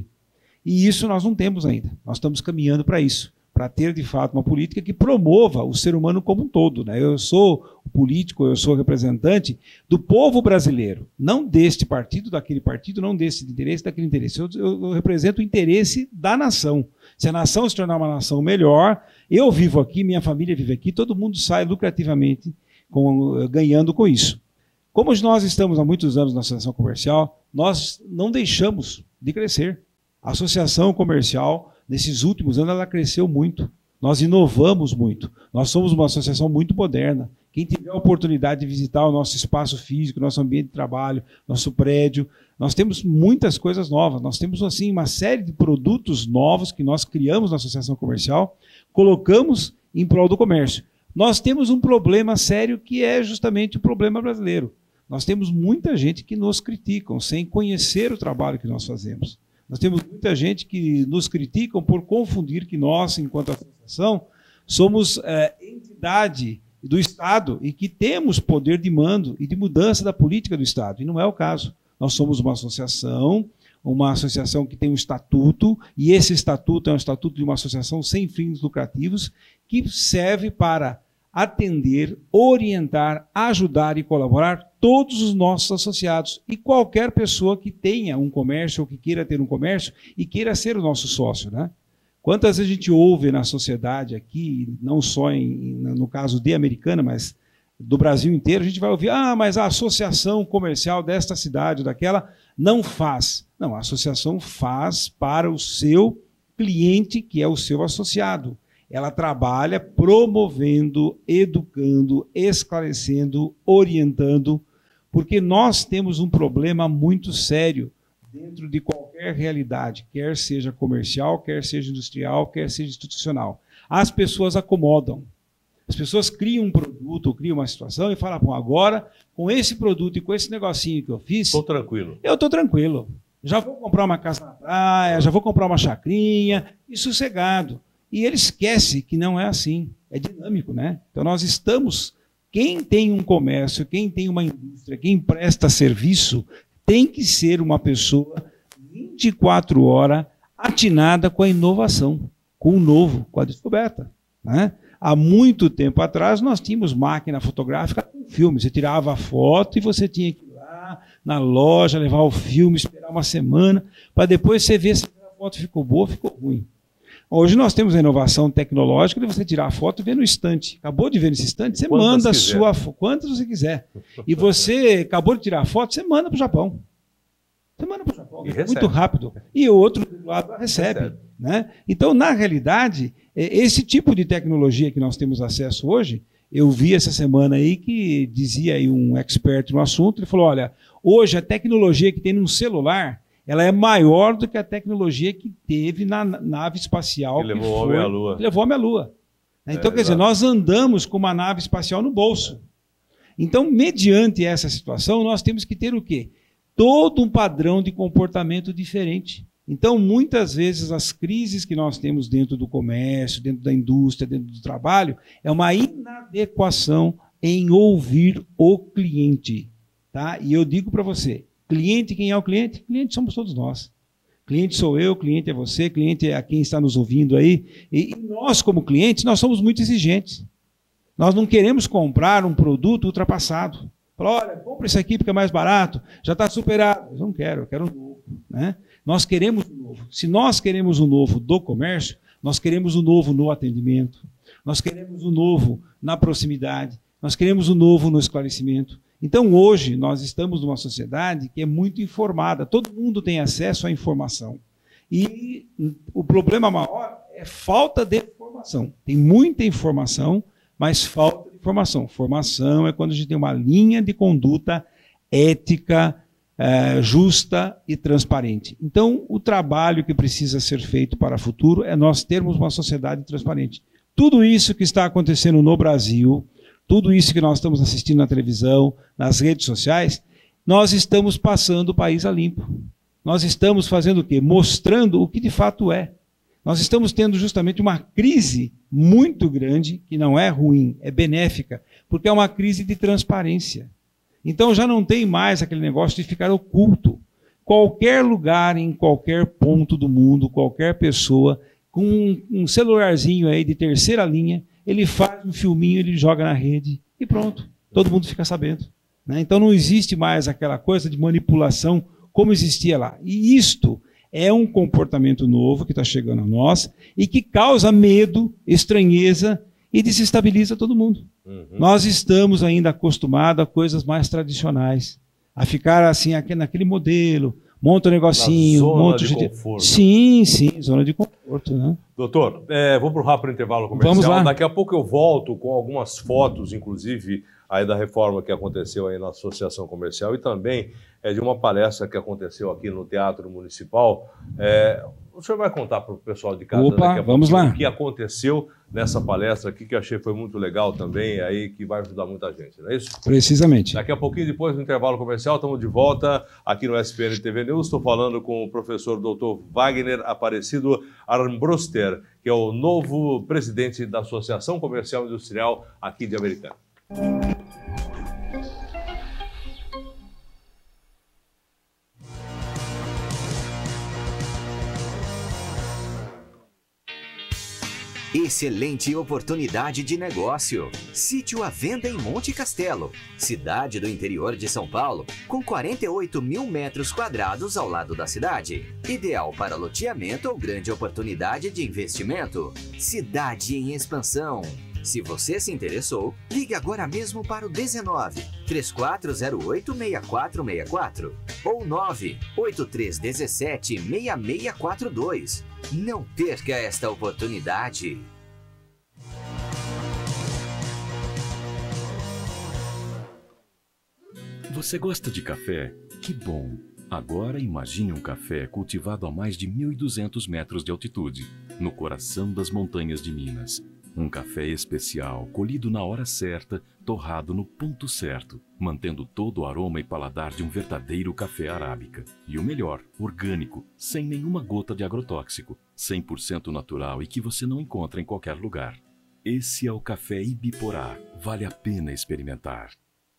E isso nós não temos ainda. Nós estamos caminhando para isso, para ter, de fato, uma política que promova o ser humano como um todo, né? Eu sou político, eu sou representante do povo brasileiro, não deste partido, daquele partido, não desse interesse, daquele interesse. Eu, eu, eu represento o interesse da nação. Se a nação se tornar uma nação melhor, eu vivo aqui, minha família vive aqui, todo mundo sai lucrativamente com, ganhando com isso. Como nós estamos há muitos anos na associação comercial, nós não deixamos de crescer. A associação comercial, nesses últimos anos, ela cresceu muito. Nós inovamos muito. Nós somos uma associação muito moderna. Quem tiver a oportunidade de visitar o nosso espaço físico, nosso ambiente de trabalho, nosso prédio, nós temos muitas coisas novas. Nós temos, assim, uma série de produtos novos que nós criamos na associação comercial, colocamos em prol do comércio. Nós temos um problema sério que é justamente o problema brasileiro. Nós temos muita gente que nos criticam sem conhecer o trabalho que nós fazemos. Nós temos muita gente que nos criticam por confundir que nós, enquanto associação, somos é, entidade do Estado e que temos poder de mando e de mudança da política do Estado. E não é o caso. Nós somos uma associação, uma associação que tem um estatuto, e esse estatuto é um estatuto de uma associação sem fins lucrativos que serve para atender, orientar, ajudar e colaborar todos os nossos associados e qualquer pessoa que tenha um comércio ou que queira ter um comércio e queira ser o nosso sócio, né? Quantas vezes a gente ouve na sociedade aqui, não só em, no caso de Americana, mas do Brasil inteiro, a gente vai ouvir, ah, mas a associação comercial desta cidade ou daquela não faz. Não, a associação faz para o seu cliente, que é o seu associado. Ela trabalha promovendo, educando, esclarecendo, orientando, porque nós temos um problema muito sério dentro de qualquer realidade, quer seja comercial, quer seja industrial, quer seja institucional. As pessoas acomodam. As pessoas criam um produto, ou criam uma situação e falam, bom, agora, com esse produto e com esse negocinho que eu fiz... Estou tranquilo. Eu estou tranquilo. Já vou comprar uma casa na praia, já vou comprar uma chacrinha, e sossegado. E ele esquece que não é assim, é dinâmico, né? Então nós estamos, quem tem um comércio, quem tem uma indústria, quem presta serviço, tem que ser uma pessoa vinte e quatro horas atinada com a inovação, com o novo, com a descoberta, né? Há muito tempo atrás nós tínhamos máquina fotográfica com filme, você tirava a foto e você tinha que ir lá na loja, levar o filme, esperar uma semana, para depois você ver se a foto ficou boa ou ficou ruim. Hoje nós temos a inovação tecnológica de você tirar a foto e ver no estante. Acabou de ver nesse estante, você quantas manda a sua foto, quantas você quiser. E você acabou de tirar a foto, você manda para o Japão. Você manda para o Japão, e muito recebe. Rápido. E o outro do lado recebe. recebe. Né? Então, na realidade, esse tipo de tecnologia que nós temos acesso hoje, eu vi essa semana aí que dizia aí um expert no assunto, ele falou, olha, hoje a tecnologia que tem num celular, ela é maior do que a tecnologia que teve na nave espacial. Que levou o homem à Lua. Que levou o homem à Lua. Então, é, quer exato. dizer, nós andamos com uma nave espacial no bolso. Então, mediante essa situação, nós temos que ter o quê? Todo um padrão de comportamento diferente. Então, muitas vezes, as crises que nós temos dentro do comércio, dentro da indústria, dentro do trabalho, é uma inadequação em ouvir o cliente. Tá? E eu digo para você, cliente, quem é o cliente? Cliente somos todos nós. Cliente sou eu, cliente é você, cliente é a quem está nos ouvindo aí. E nós, como clientes, nós somos muito exigentes. Nós não queremos comprar um produto ultrapassado. Fala, olha, compra isso aqui porque é mais barato, já está superado. Eu não quero, eu quero um novo. Né? Nós queremos um novo. Se nós queremos um novo do comércio, nós queremos um novo no atendimento, nós queremos um novo na proximidade, nós queremos um novo no esclarecimento. Então, hoje, nós estamos numa sociedade que é muito informada, todo mundo tem acesso à informação. E o problema maior é falta de informação. Tem muita informação, mas falta de informação. Formação é quando a gente tem uma linha de conduta ética, é, justa e transparente. Então, o trabalho que precisa ser feito para o futuro é nós termos uma sociedade transparente. Tudo isso que está acontecendo no Brasil, tudo isso que nós estamos assistindo na televisão, nas redes sociais, nós estamos passando o país a limpo. Nós estamos fazendo o quê? Mostrando o que de fato é. Nós estamos tendo justamente uma crise muito grande, que não é ruim, é benéfica, porque é uma crise de transparência. Então já não tem mais aquele negócio de ficar oculto. Qualquer lugar, em qualquer ponto do mundo, qualquer pessoa, com um, um celularzinho aí de terceira linha, ele faz um filminho, ele joga na rede e pronto, todo mundo fica sabendo. Né? Então não existe mais aquela coisa de manipulação como existia lá. E isto é um comportamento novo que está chegando a nós e que causa medo, estranheza e desestabiliza todo mundo. Uhum. Nós estamos ainda acostumados a coisas mais tradicionais, a ficar assim aqui, naquele modelo, monta um negocinho, zona monta de de conforto. Sim, sim, zona de conforto, né? Doutor, é, vou para o rápido intervalo comercial. Vamos lá. Daqui a pouco eu volto com algumas fotos, inclusive, aí da reforma que aconteceu aí na Associação Comercial e também é de uma palestra que aconteceu aqui no Teatro Municipal. É, o senhor vai contar para o pessoal de casa Opa, daqui a vamos pouco lá. o que aconteceu nessa palestra aqui, que eu achei foi muito legal também, aí que vai ajudar muita gente, não é isso? Precisamente. Daqui a pouquinho, depois do intervalo comercial, estamos de volta aqui no S P N T V News. Estou falando com o professor doutor Wagner Aparecido Armbruster, que é o novo presidente da Associação Comercial e Industrial aqui de Americana. Excelente oportunidade de negócio. Sítio à venda em Monte Castelo, cidade do interior de São Paulo, com quarenta e oito mil metros quadrados ao lado da cidade. Ideal para loteamento ou grande oportunidade de investimento. Cidade em expansão. Se você se interessou, ligue agora mesmo para o dezenove, três quatro zero oito, seis quatro seis quatro ou nove oito três um sete, seis seis quatro dois. Não perca esta oportunidade. Você gosta de café? Que bom! Agora imagine um café cultivado a mais de mil e duzentos metros de altitude, no coração das montanhas de Minas. Um café especial, colhido na hora certa, torrado no ponto certo, mantendo todo o aroma e paladar de um verdadeiro café arábica. E o melhor, orgânico, sem nenhuma gota de agrotóxico, cem por cento natural e que você não encontra em qualquer lugar. Esse é o café Ibiporá. Vale a pena experimentar.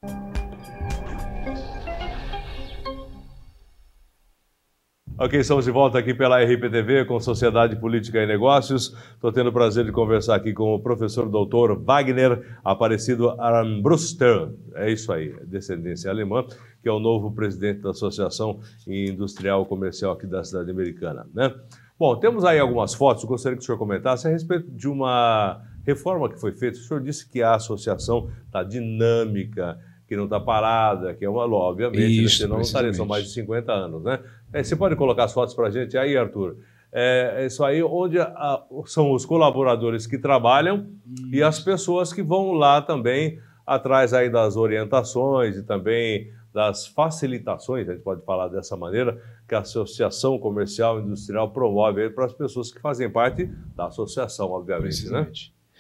Ok, estamos de volta aqui pela R P T V com Sociedade Política e Negócios. Estou tendo o prazer de conversar aqui com o professor doutor Wagner Aparecido Armbruster. É isso aí, descendência alemã, que é o novo presidente da Associação Industrial e Comercial aqui da cidade americana, né? Bom, temos aí algumas fotos, eu gostaria que o senhor comentasse a respeito de uma reforma que foi feita. O senhor disse que a associação está dinâmica, que não está parada, que é uma ló, obviamente, Isso, senão não estaria, são mais de cinquenta anos, né? É, você pode colocar as fotos para a gente aí, Arthur? É, é isso aí, onde a, são os colaboradores que trabalham isso. E as pessoas que vão lá também atrás aí das orientações e também das facilitações, a gente pode falar dessa maneira, que a Associação Comercial e Industrial promove para as pessoas que fazem parte da associação, obviamente, né?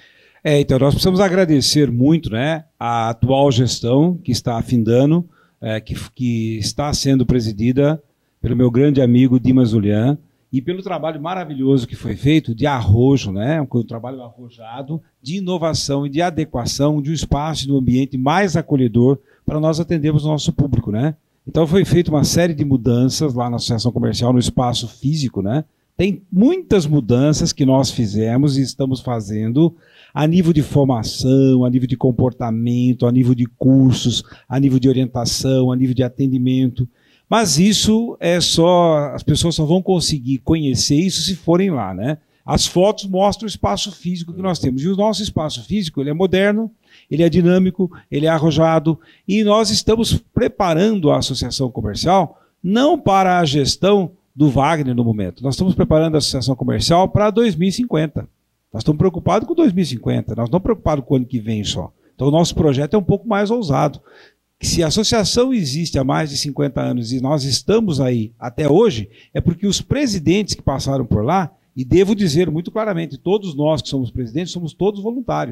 É, então nós precisamos agradecer muito, né, a atual gestão que está afindando, é, que, que está sendo presidida pelo meu grande amigo Dimas Julian e pelo trabalho maravilhoso que foi feito de arrojo, né, um trabalho arrojado de inovação e de adequação de um espaço, de um ambiente mais acolhedor para nós atendermos o nosso público, né? Então foi feita uma série de mudanças lá na Associação Comercial, no espaço físico, né? Tem muitas mudanças que nós fizemos e estamos fazendo a nível de formação, a nível de comportamento, a nível de cursos, a nível de orientação, a nível de atendimento. Mas isso é só, as pessoas só vão conseguir conhecer isso se forem lá, né? As fotos mostram o espaço físico que nós temos. E o nosso espaço físico, ele é moderno, ele é dinâmico, ele é arrojado. E nós estamos preparando a Associação Comercial não para a gestão do Wagner no momento. Nós estamos preparando a Associação Comercial para dois mil e cinquenta. Nós estamos preocupados com dois mil e cinquenta, nós não estamos preocupados com o ano que vem só. Então o nosso projeto é um pouco mais ousado. Se a associação existe há mais de cinquenta anos e nós estamos aí até hoje, é porque os presidentes que passaram por lá, e devo dizer muito claramente, todos nós que somos presidentes somos todos voluntários.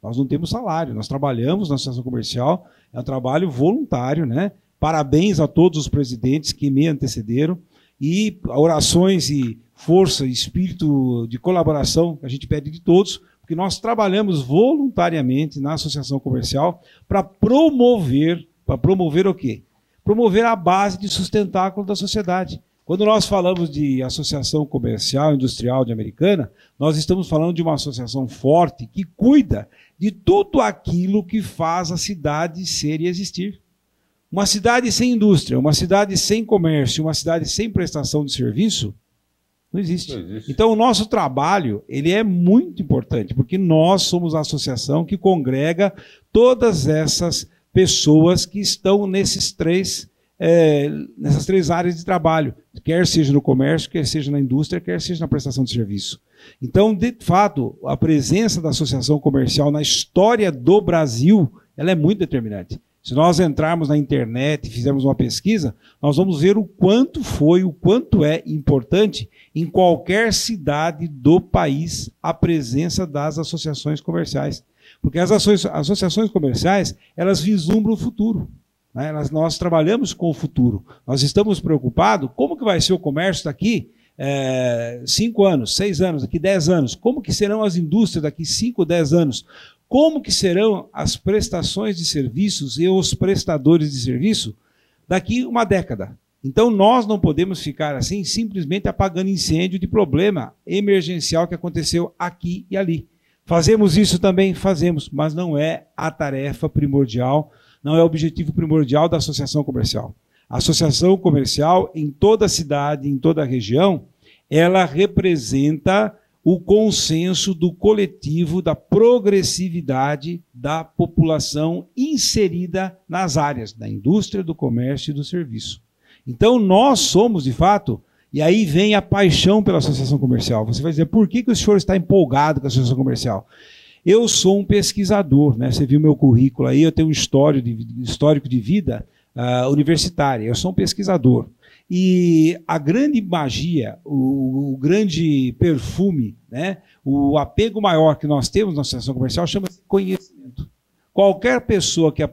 Nós não temos salário, nós trabalhamos na associação comercial, é um trabalho voluntário, né? Parabéns a todos os presidentes que me antecederam e orações e força, espírito de colaboração que a gente pede de todos, porque nós trabalhamos voluntariamente na associação comercial para promover, para promover o quê? Promover a base de sustentáculo da sociedade. Quando nós falamos de associação comercial industrial de Americana, nós estamos falando de uma associação forte que cuida de tudo aquilo que faz a cidade ser e existir. Uma cidade sem indústria, uma cidade sem comércio, uma cidade sem prestação de serviço, não existe. Não existe. Então, o nosso trabalho ele é muito importante, porque nós somos a associação que congrega todas essas pessoas que estão nesses três, é, nessas três áreas de trabalho, quer seja no comércio, quer seja na indústria, quer seja na prestação de serviço. Então, de fato, a presença da associação comercial na história do Brasil, ela é muito determinante. Se nós entrarmos na internet e fizermos uma pesquisa, nós vamos ver o quanto foi, o quanto é importante em qualquer cidade do país a presença das associações comerciais. Porque as associações comerciais, elas vislumbram o futuro. Né? Elas, nós trabalhamos com o futuro. Nós estamos preocupados como que vai ser o comércio daqui é, cinco anos, seis anos, daqui dez anos. Como que serão as indústrias daqui cinco, dez anos. Como que serão as prestações de serviços e os prestadores de serviço daqui uma década. Então, nós não podemos ficar assim, simplesmente apagando incêndio de problema emergencial que aconteceu aqui e ali. Fazemos isso também? Fazemos, mas não é a tarefa primordial, não é o objetivo primordial da associação comercial. A associação comercial, em toda a cidade, em toda a região, ela representa o consenso do coletivo da progressividade da população inserida nas áreas da indústria, do comércio e do serviço. Então, nós somos, de fato, e aí vem a paixão pela associação comercial. Você vai dizer, por que, que o senhor está empolgado com a associação comercial? Eu sou um pesquisador, né? Você viu meu currículo aí, eu tenho um histórico de, histórico de vida uh, universitária, eu sou um pesquisador. E a grande magia, o, o grande perfume, né, o apego maior que nós temos na associação comercial chama-se conhecimento. Qualquer pessoa que é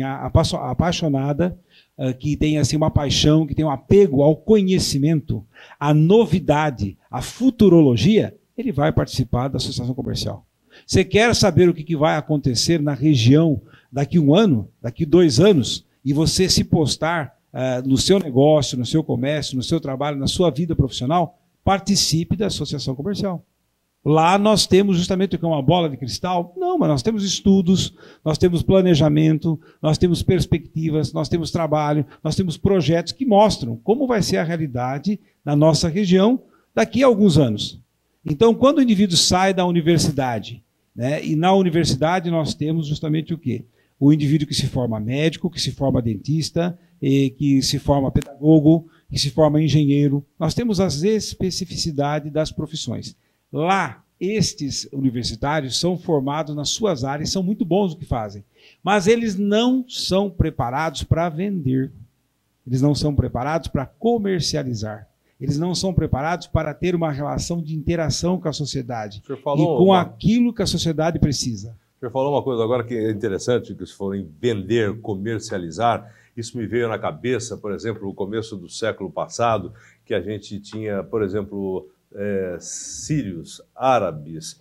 apaixonada, uh, que tem assim, uma paixão, que tem um apego ao conhecimento, à novidade, à futurologia, ele vai participar da associação comercial. Você quer saber o que vai acontecer na região daqui um ano, daqui dois anos, e você se postar Uh, no seu negócio, no seu comércio, no seu trabalho, na sua vida profissional, participe da associação comercial. Lá nós temos justamente o que é uma bola de cristal? Não, mas nós temos estudos, nós temos planejamento, nós temos perspectivas, nós temos trabalho, nós temos projetos que mostram como vai ser a realidade na nossa região daqui a alguns anos. Então, quando o indivíduo sai da universidade, né, e na universidade nós temos justamente o quê? O indivíduo que se forma médico, que se forma dentista, que se forma pedagogo, que se forma engenheiro. Nós temos as especificidades das profissões. Lá, estes universitários são formados nas suas áreas, são muito bons no que fazem, mas eles não são preparados para vender. Eles não são preparados para comercializar. Eles não são preparados para ter uma relação de interação com a sociedade e com uma... aquilo que a sociedade precisa. O senhor falou uma coisa agora que é interessante, que se for em vender, comercializar, isso me veio na cabeça, por exemplo, no começo do século passado, que a gente tinha, por exemplo, é, sírios, árabes,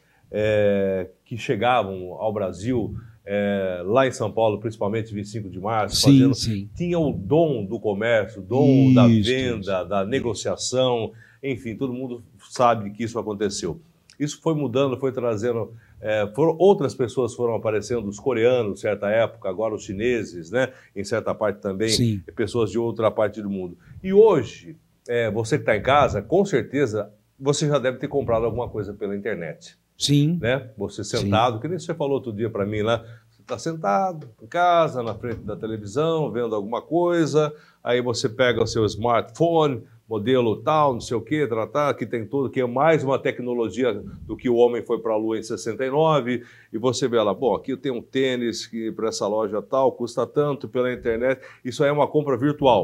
é, que chegavam ao Brasil, é, lá em São Paulo, principalmente vinte e cinco de março, sim, fazendo, sim. tinha o dom do comércio, o dom isso, da venda, isso. da negociação, enfim, todo mundo sabe que isso aconteceu. Isso foi mudando, foi trazendo... É, foram, outras pessoas foram aparecendo, os coreanos, certa época, agora os chineses, né? Em certa parte também, Sim. pessoas de outra parte do mundo. E hoje, é, você que está em casa, com certeza, você já deve ter comprado alguma coisa pela internet. Sim. Né? Você sentado, Sim. que nem você falou outro dia para mim lá, você está sentado em casa, na frente da televisão, vendo alguma coisa, aí você pega o seu smartphone, modelo tal, não sei o que, tratar, que tem tudo, que é mais uma tecnologia do que o homem foi para a Lua em sessenta e nove, e você vê lá, bom, aqui eu tenho um tênis que para essa loja tal custa tanto pela internet, isso aí é uma compra virtual.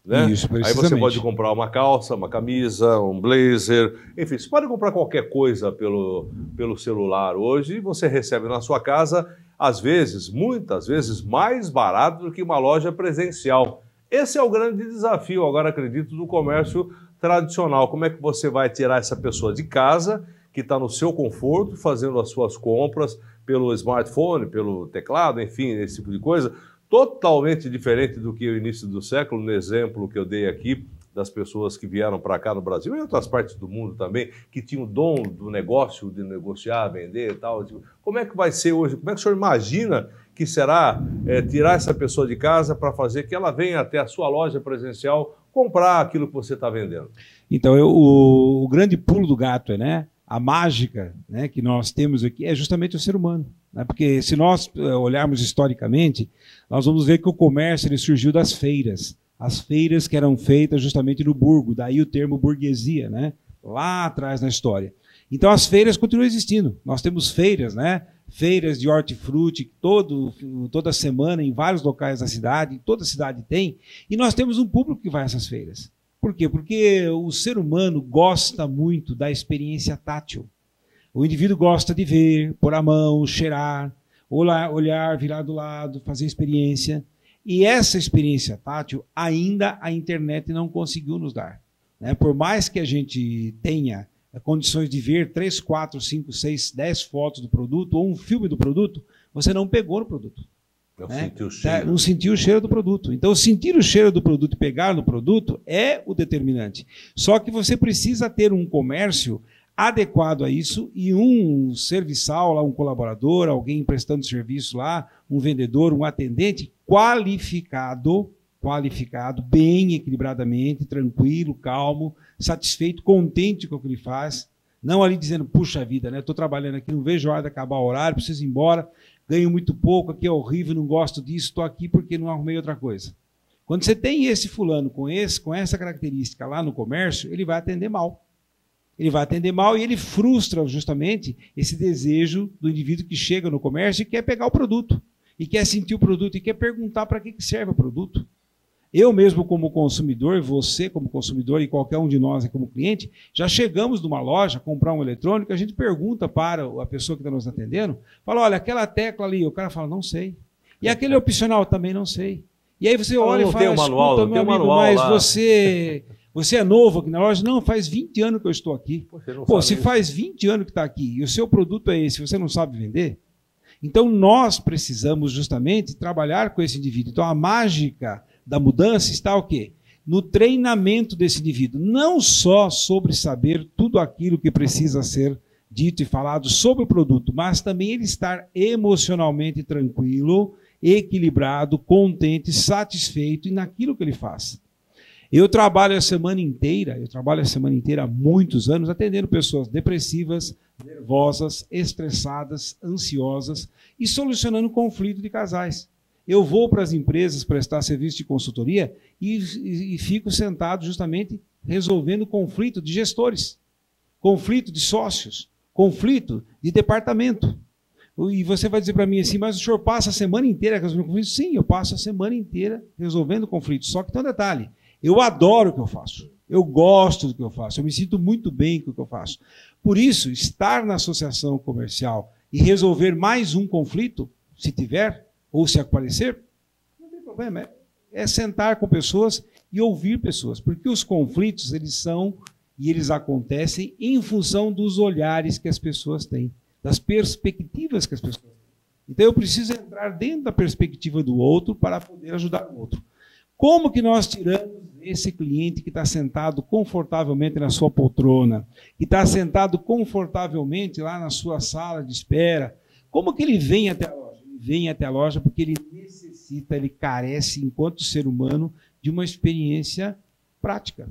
Né? Isso, aí você pode comprar uma calça, uma camisa, um blazer, enfim, você pode comprar qualquer coisa pelo, pelo celular hoje e você recebe na sua casa, às vezes, muitas vezes, mais barato do que uma loja presencial. Esse é o grande desafio, agora acredito, do comércio tradicional. Como é que você vai tirar essa pessoa de casa, que está no seu conforto, fazendo as suas compras pelo smartphone, pelo teclado, enfim, esse tipo de coisa, totalmente diferente do que o início do século, no exemplo que eu dei aqui, das pessoas que vieram para cá no Brasil e em outras partes do mundo também, que tinham o dom do negócio, de negociar, vender e tal. Como é que vai ser hoje? Como é que o senhor imagina que será é, tirar essa pessoa de casa para fazer que ela venha até a sua loja presencial comprar aquilo que você está vendendo? Então, eu, o, o grande pulo do gato é, né? A mágica, né, que nós temos aqui é justamente o ser humano. Né? Porque se nós olharmos historicamente, nós vamos ver que o comércio ele surgiu das feiras. As feiras que eram feitas justamente no burgo, daí o termo burguesia, né? Lá atrás na história. Então as feiras continuam existindo. Nós temos feiras, né? Feiras de hortifruti todo, toda semana em vários locais da cidade, toda cidade tem, e nós temos um público que vai a essas feiras. Por quê? Porque o ser humano gosta muito da experiência tátil. O indivíduo gosta de ver, pôr a mão, cheirar, olhar, olhar, virar do lado, fazer experiência. E essa experiência tátil ainda a internet não conseguiu nos dar. Né? Por mais que a gente tenha condições de ver três, quatro, cinco, seis, dez fotos do produto ou um filme do produto, você não pegou no produto. Não né? sentiu o cheiro. Não sentiu o cheiro do produto. Então, sentir o cheiro do produto e pegar no produto é o determinante. Só que você precisa ter um comércio adequado a isso e um serviçal, lá, um colaborador, alguém prestando serviço lá, um vendedor, um atendente qualificado, qualificado, bem equilibradamente, tranquilo, calmo, satisfeito, contente com o que ele faz, não ali dizendo, puxa vida, né? Estou trabalhando aqui, não vejo a hora de acabar o horário, preciso ir embora, ganho muito pouco, aqui é horrível, não gosto disso, estou aqui porque não arrumei outra coisa. Quando você tem esse fulano com, esse, com essa característica lá no comércio, ele vai atender mal. Ele vai atender mal e ele frustra justamente esse desejo do indivíduo que chega no comércio e quer pegar o produto, e quer sentir o produto, e quer perguntar para que serve o produto. Eu mesmo como consumidor, você como consumidor e qualquer um de nós como cliente, já chegamos numa loja, comprar um eletrônico, a gente pergunta para a pessoa que está nos atendendo, fala, olha, aquela tecla ali, o cara fala, não sei. E aquele opcional, também não sei. E aí você olha não e fala, tem o manual, escuta, não meu tem o amigo, manual mas lá. você... Você é novo aqui na loja? Não, faz vinte anos que eu estou aqui. Pô, se faz vinte anos que está aqui e o seu produto é esse, você não sabe vender? Então, nós precisamos justamente trabalhar com esse indivíduo. Então, a mágica da mudança está o quê? No treinamento desse indivíduo. Não só sobre saber tudo aquilo que precisa ser dito e falado sobre o produto, mas também ele estar emocionalmente tranquilo, equilibrado, contente, satisfeito naquilo que ele faz. Eu trabalho a semana inteira, eu trabalho a semana inteira há muitos anos atendendo pessoas depressivas, nervosas, estressadas, ansiosas e solucionando conflito de casais. Eu vou para as empresas prestar serviço de consultoria e, e, e fico sentado justamente resolvendo conflito de gestores, conflito de sócios, conflito de departamento. E você vai dizer para mim assim, mas o senhor passa a semana inteira resolvendo conflito? Sim, eu passo a semana inteira resolvendo conflito. Só que tem um detalhe. Eu adoro o que eu faço, eu gosto do que eu faço, eu me sinto muito bem com o que eu faço. Por isso, estar na associação comercial e resolver mais um conflito, se tiver, ou se aparecer, não tem problema, é, é sentar com pessoas e ouvir pessoas, porque os conflitos, eles são e eles acontecem em função dos olhares que as pessoas têm, das perspectivas que as pessoas têm. Então, eu preciso entrar dentro da perspectiva do outro para poder ajudar o outro. Como que nós tiramos esse cliente que está sentado confortavelmente na sua poltrona, que está sentado confortavelmente lá na sua sala de espera, como que ele vem até a loja? Ele vem até a loja porque ele necessita, ele carece, enquanto ser humano, de uma experiência prática.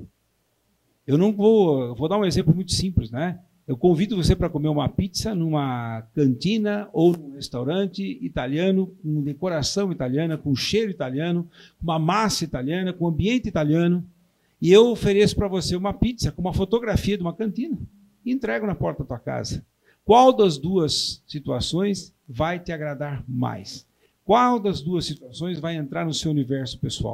Eu não vou, vou dar um exemplo muito simples, né? Eu convido você para comer uma pizza numa cantina ou num restaurante italiano, com decoração italiana, com cheiro italiano, com uma massa italiana, com ambiente italiano, e eu ofereço para você uma pizza com uma fotografia de uma cantina e entrego na porta da tua casa. Qual das duas situações vai te agradar mais? Qual das duas situações vai entrar no seu universo pessoal?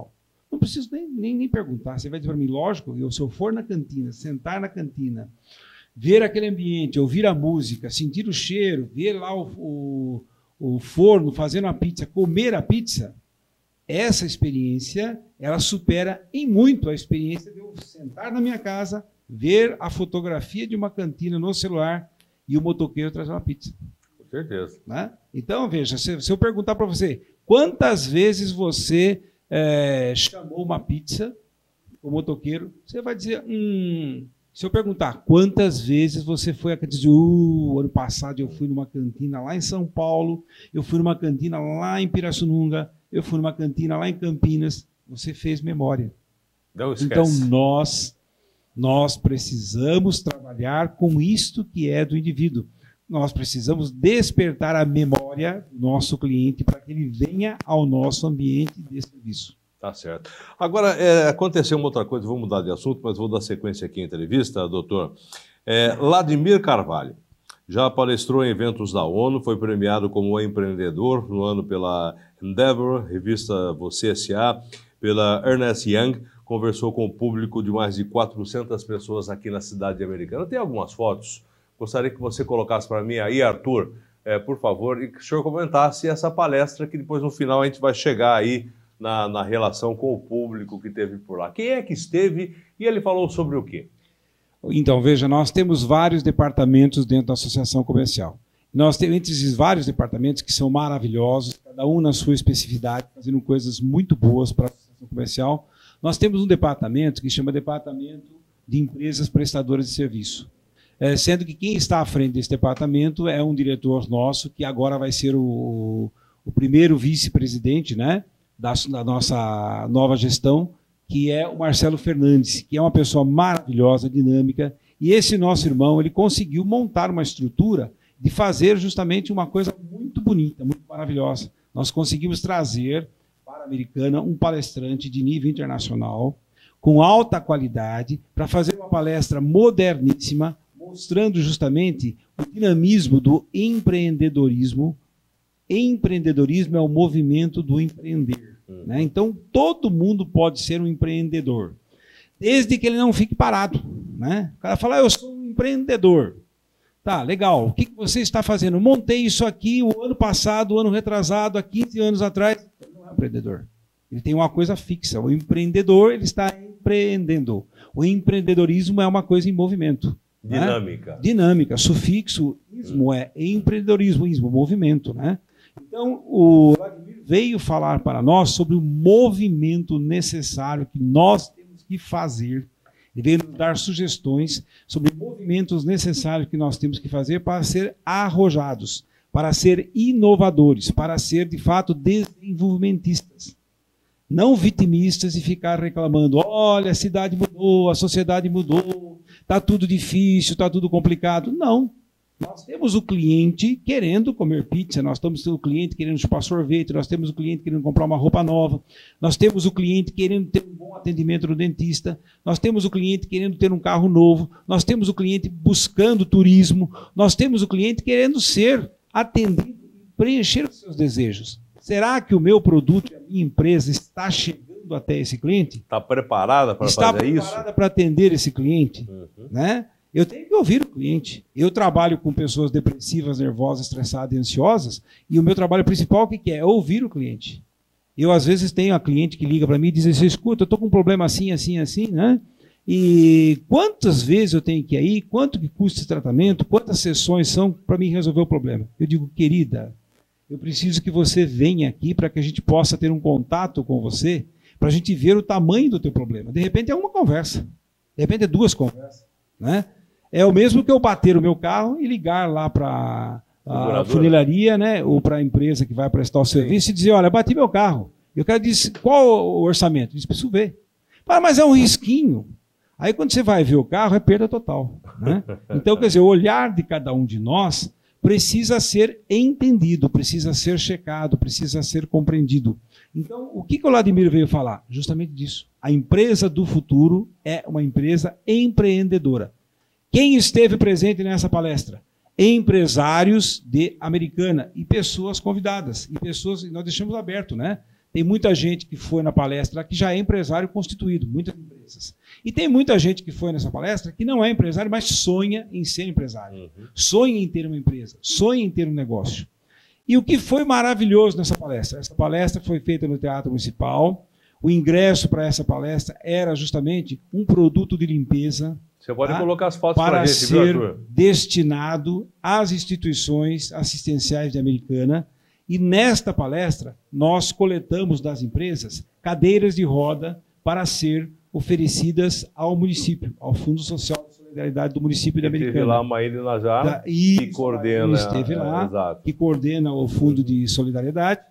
Não preciso nem, nem, nem perguntar. Você vai dizer para mim, lógico, eu, se eu for na cantina, sentar na cantina, ver aquele ambiente, ouvir a música, sentir o cheiro, ver lá o, o, o forno fazendo a pizza, comer a pizza, essa experiência, ela supera em muito a experiência de eu sentar na minha casa, ver a fotografia de uma cantina no celular e o motoqueiro trazer uma pizza. Com certeza. Né? Então, veja, se, se eu perguntar para você, quantas vezes você é, chamou uma pizza, o motoqueiro, você vai dizer, hum... Se eu perguntar quantas vezes você foi a dizer, uh, ano passado eu fui numa cantina lá em São Paulo, eu fui numa cantina lá em Pirassununga, eu fui numa cantina lá em Campinas, você fez memória. Não esquece. Então nós, nós precisamos trabalhar com isto que é do indivíduo. Nós precisamos despertar a memória do nosso cliente para que ele venha ao nosso ambiente de serviço. Tá certo. Agora, é, aconteceu uma outra coisa, vou mudar de assunto, mas vou dar sequência aqui à entrevista, doutor. É, Vladimir Carvalho já palestrou em eventos da ONU, foi premiado como empreendedor no ano pela Endeavor, revista Você S A, pela Ernst Young, conversou com o público de mais de quatrocentas pessoas aqui na cidade americana. Tem algumas fotos, gostaria que você colocasse para mim aí, Arthur, é, por favor, e que o senhor comentasse essa palestra, que depois no final a gente vai chegar aí Na, na relação com o público que teve por lá. Quem é que esteve e ele falou sobre o quê? Então, veja, nós temos vários departamentos dentro da Associação Comercial. Nós temos entre esses vários departamentos que são maravilhosos, cada um na sua especificidade, fazendo coisas muito boas para a Associação Comercial. Nós temos um departamento que chama Departamento de Empresas Prestadoras de Serviço. É, sendo que quem está à frente desse departamento é um diretor nosso, que agora vai ser o, o primeiro vice-presidente, né? Da, da nossa nova gestão, que é o Marcelo Fernandes, que é uma pessoa maravilhosa, dinâmica, e esse nosso irmão, ele conseguiu montar uma estrutura de fazer justamente uma coisa muito bonita, muito maravilhosa. Nós conseguimos trazer para a Americana um palestrante de nível internacional, com alta qualidade, para fazer uma palestra moderníssima, mostrando justamente o dinamismo do empreendedorismo. Empreendedorismo é o movimento do empreender. Hum. Né? Então, todo mundo pode ser um empreendedor, desde que ele não fique parado. Né? O cara fala, ah, eu sou um empreendedor. Tá, legal. O que você está fazendo? Montei isso aqui o ano passado, o ano retrasado, há quinze anos atrás. Ele não é um empreendedor. Ele tem uma coisa fixa. O empreendedor, ele está empreendendo. O empreendedorismo é uma coisa em movimento. Dinâmica. Né? Dinâmica. Sufixo ismo é empreendedorismo, ismo, movimento. Né? Então, o Vladimir veio falar para nós sobre o movimento necessário que nós temos que fazer. Ele veio nos dar sugestões sobre movimentos necessários que nós temos que fazer para ser arrojados, para ser inovadores, para ser, de fato, desenvolvimentistas. Não vitimistas e ficar reclamando, olha, a cidade mudou, a sociedade mudou, está tudo difícil, está tudo complicado. Não. Nós temos o cliente querendo comer pizza, nós temos o cliente querendo chupar sorvete, nós temos o cliente querendo comprar uma roupa nova, nós temos o cliente querendo ter um bom atendimento no dentista, nós temos o cliente querendo ter um carro novo, nós temos o cliente buscando turismo, nós temos o cliente querendo ser atendido, preencher os seus desejos. Será que o meu produto e a minha empresa está chegando até esse cliente? Está preparada para fazer isso? Está preparada para atender esse cliente? Uhum. Né? Eu tenho que ouvir o cliente. Eu trabalho com pessoas depressivas, nervosas, estressadas e ansiosas, e o meu trabalho principal o que é? É ouvir o cliente. Eu, às vezes, tenho a cliente que liga para mim e diz assim, escuta, eu estou com um problema assim, assim, assim, né? E quantas vezes eu tenho que ir aí? Quanto que custa esse tratamento? Quantas sessões são para mim resolver o problema? Eu digo, querida, eu preciso que você venha aqui para que a gente possa ter um contato com você, para a gente ver o tamanho do teu problema. De repente é uma conversa, de repente é duas conversas, né? É o mesmo que eu bater o meu carro e ligar lá para a funilaria, né, ou para a empresa que vai prestar o serviço. Sim. E dizer, olha, bati meu carro. E o cara disse, qual o orçamento? Diz, preciso ver. Ah, mas é um risquinho. Aí quando você vai ver o carro, é perda total. Né? Então, quer dizer, o olhar de cada um de nós precisa ser entendido, precisa ser checado, precisa ser compreendido. Então, o que, que o Vladimir veio falar? Justamente disso. A empresa do futuro é uma empresa empreendedora. Quem esteve presente nessa palestra? Empresários de Americana e pessoas convidadas. E pessoas, nós deixamos aberto, né? Tem muita gente que foi na palestra que já é empresário constituído, muitas empresas. E tem muita gente que foi nessa palestra que não é empresário, mas sonha em ser empresário. Uhum. Sonha em ter uma empresa, sonha em ter um negócio. E o que foi maravilhoso nessa palestra? Essa palestra foi feita no Teatro Municipal. O ingresso para essa palestra era justamente um produto de limpeza. Você pode tá? colocar as fotos para para gente, ser viu, destinado às instituições assistenciais de Americana. E nesta palestra, nós coletamos das empresas cadeiras de roda para ser oferecidas ao município, ao Fundo Social de Solidariedade do município de Americana. Teve lá a Maíra Najar, da, que coordena, esteve lá, é, que coordena o Fundo de Solidariedade.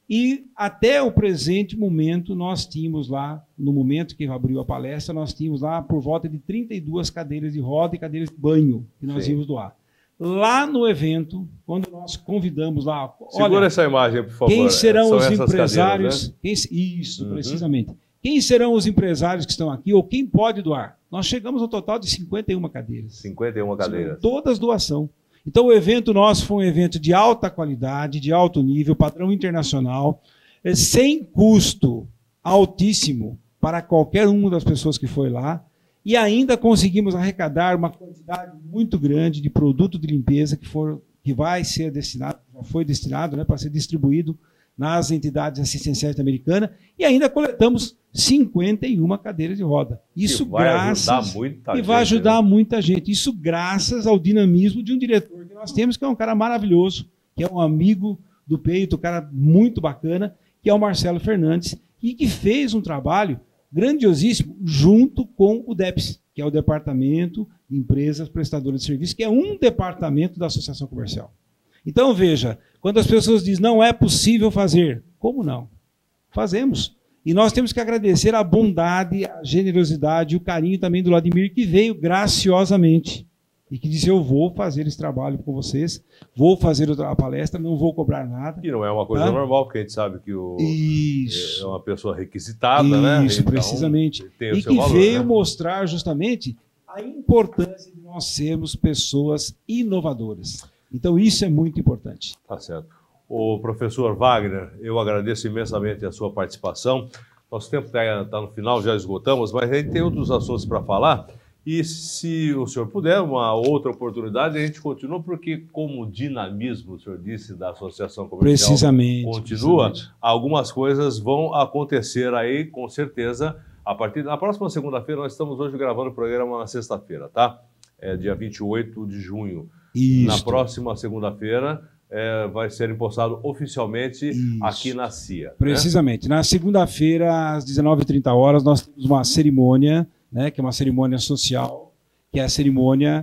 E até o presente momento, nós tínhamos lá, no momento que abriu a palestra, nós tínhamos lá por volta de trinta e duas cadeiras de roda e cadeiras de banho que nós Sim. íamos doar. Lá no evento, quando nós convidamos lá... Segura olha, essa imagem, por favor. quem serão São os essas empresários... cadeiras, né? quem, isso, uhum. precisamente. Quem serão os empresários que estão aqui ou quem pode doar? Nós chegamos ao total de cinquenta e uma cadeiras. cinquenta e uma cadeiras. Todas doação. Então o evento nosso foi um evento de alta qualidade, de alto nível, padrão internacional, sem custo altíssimo para qualquer uma das pessoas que foi lá. E ainda conseguimos arrecadar uma quantidade muito grande de produto de limpeza que, for, que vai ser destinado, já foi destinado, né, para ser distribuído nas entidades assistenciais da Americana, e ainda coletamos cinquenta e uma cadeiras de roda. Isso que vai graças ajudar muita e gente, vai ajudar né? muita gente. Isso graças ao dinamismo de um diretor que nós temos, que é um cara maravilhoso, que é um amigo do peito, um cara muito bacana, que é o Marcelo Fernandes, e que fez um trabalho grandiosíssimo junto com o DEPS, que é o Departamento de Empresas Prestadoras de Serviços, que é um departamento da Associação Comercial. Então, veja, quando as pessoas dizem não é possível fazer, como não? Fazemos. E nós temos que agradecer a bondade, a generosidade e o carinho também do Vladimir, que veio graciosamente e que disse, eu vou fazer esse trabalho com vocês, vou fazer a palestra, não vou cobrar nada. Que não é uma coisa tá? normal, porque a gente sabe que o, Isso. é uma pessoa requisitada, Isso, né? Isso, então, precisamente. Tem o e seu que valor, veio né? mostrar justamente a importância de nós sermos pessoas inovadoras. Então, isso é muito importante. Tá certo. O professor Wagner, eu agradeço imensamente a sua participação. Nosso tempo está tá no final, já esgotamos, mas a gente tem outros assuntos para falar. E se o senhor puder, uma outra oportunidade, a gente continua, porque como o dinamismo, o senhor disse, da Associação Comercial precisamente, continua, precisamente. algumas coisas vão acontecer aí, com certeza, a partir da próxima segunda-feira. Nós estamos hoje gravando o programa na sexta-feira, tá? É dia vinte e oito de junho. Isso. Na próxima segunda-feira é, vai ser impostado oficialmente Isso. aqui na C I A. Precisamente. Né? Na segunda-feira, às dezenove e trinta horas, nós temos uma cerimônia, né, que é uma cerimônia social, que é a cerimônia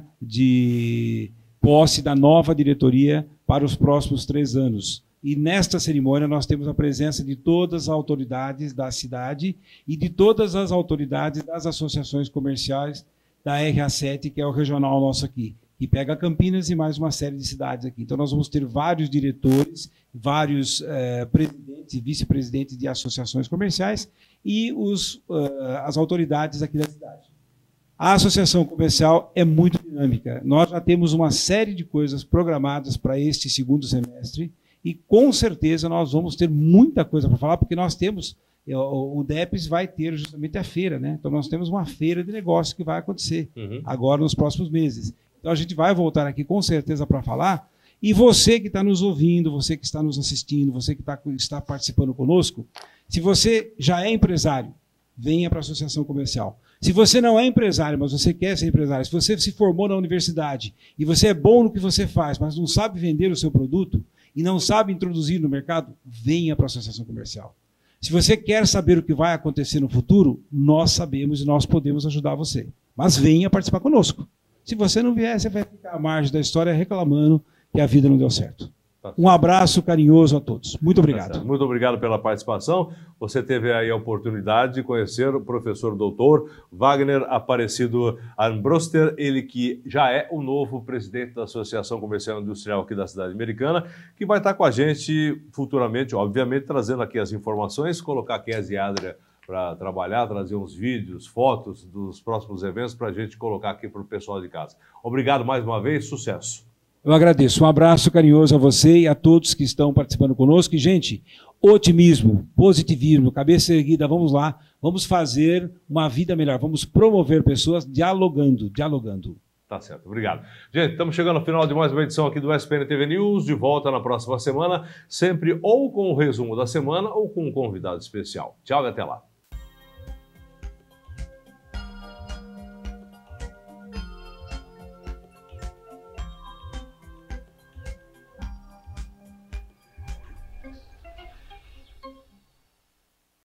de posse da nova diretoria para os próximos três anos. E nesta cerimônia nós temos a presença de todas as autoridades da cidade e de todas as autoridades das associações comerciais da R A sete, que é o regional nosso aqui, que pega Campinas e mais uma série de cidades aqui. Então nós vamos ter vários diretores, vários eh, presidentes e vice-presidentes de associações comerciais e os, uh, as autoridades aqui da cidade. A associação comercial é muito dinâmica. Nós já temos uma série de coisas programadas para este segundo semestre e, com certeza, nós vamos ter muita coisa para falar, porque nós temos, o DEPS vai ter justamente a feira, né? Então nós temos uma feira de negócios que vai acontecer uhum. agora nos próximos meses. Então a gente vai voltar aqui, com certeza, para falar. E você que está nos ouvindo, você que está nos assistindo, você que tá, está participando conosco, se você já é empresário, venha para a Associação Comercial. Se você não é empresário, mas você quer ser empresário, se você se formou na universidade e você é bom no que você faz, mas não sabe vender o seu produto e não sabe introduzir no mercado, venha para a Associação Comercial. Se você quer saber o que vai acontecer no futuro, nós sabemos e nós podemos ajudar você. Mas venha participar conosco. Se você não vier, você vai ficar à margem da história reclamando que a vida não deu certo. Um abraço carinhoso a todos. Muito obrigado. Muito obrigado pela participação. Você teve aí a oportunidade de conhecer o professor doutor Wagner Aparecido Armbruster, ele que já é o novo presidente da Associação Comercial e Industrial aqui da cidade americana, que vai estar com a gente futuramente, obviamente, trazendo aqui as informações, colocar aqui a Adria para trabalhar, trazer uns vídeos, fotos dos próximos eventos para a gente colocar aqui para o pessoal de casa. Obrigado mais uma vez, sucesso. Eu agradeço. Um abraço carinhoso a você e a todos que estão participando conosco. E, gente, otimismo, positivismo, cabeça erguida, vamos lá, vamos fazer uma vida melhor, vamos promover pessoas dialogando, dialogando. Tá certo, obrigado. Gente, estamos chegando ao final de mais uma edição aqui do S P N T V News, de volta na próxima semana, sempre ou com o resumo da semana ou com um convidado especial. Tchau e até lá.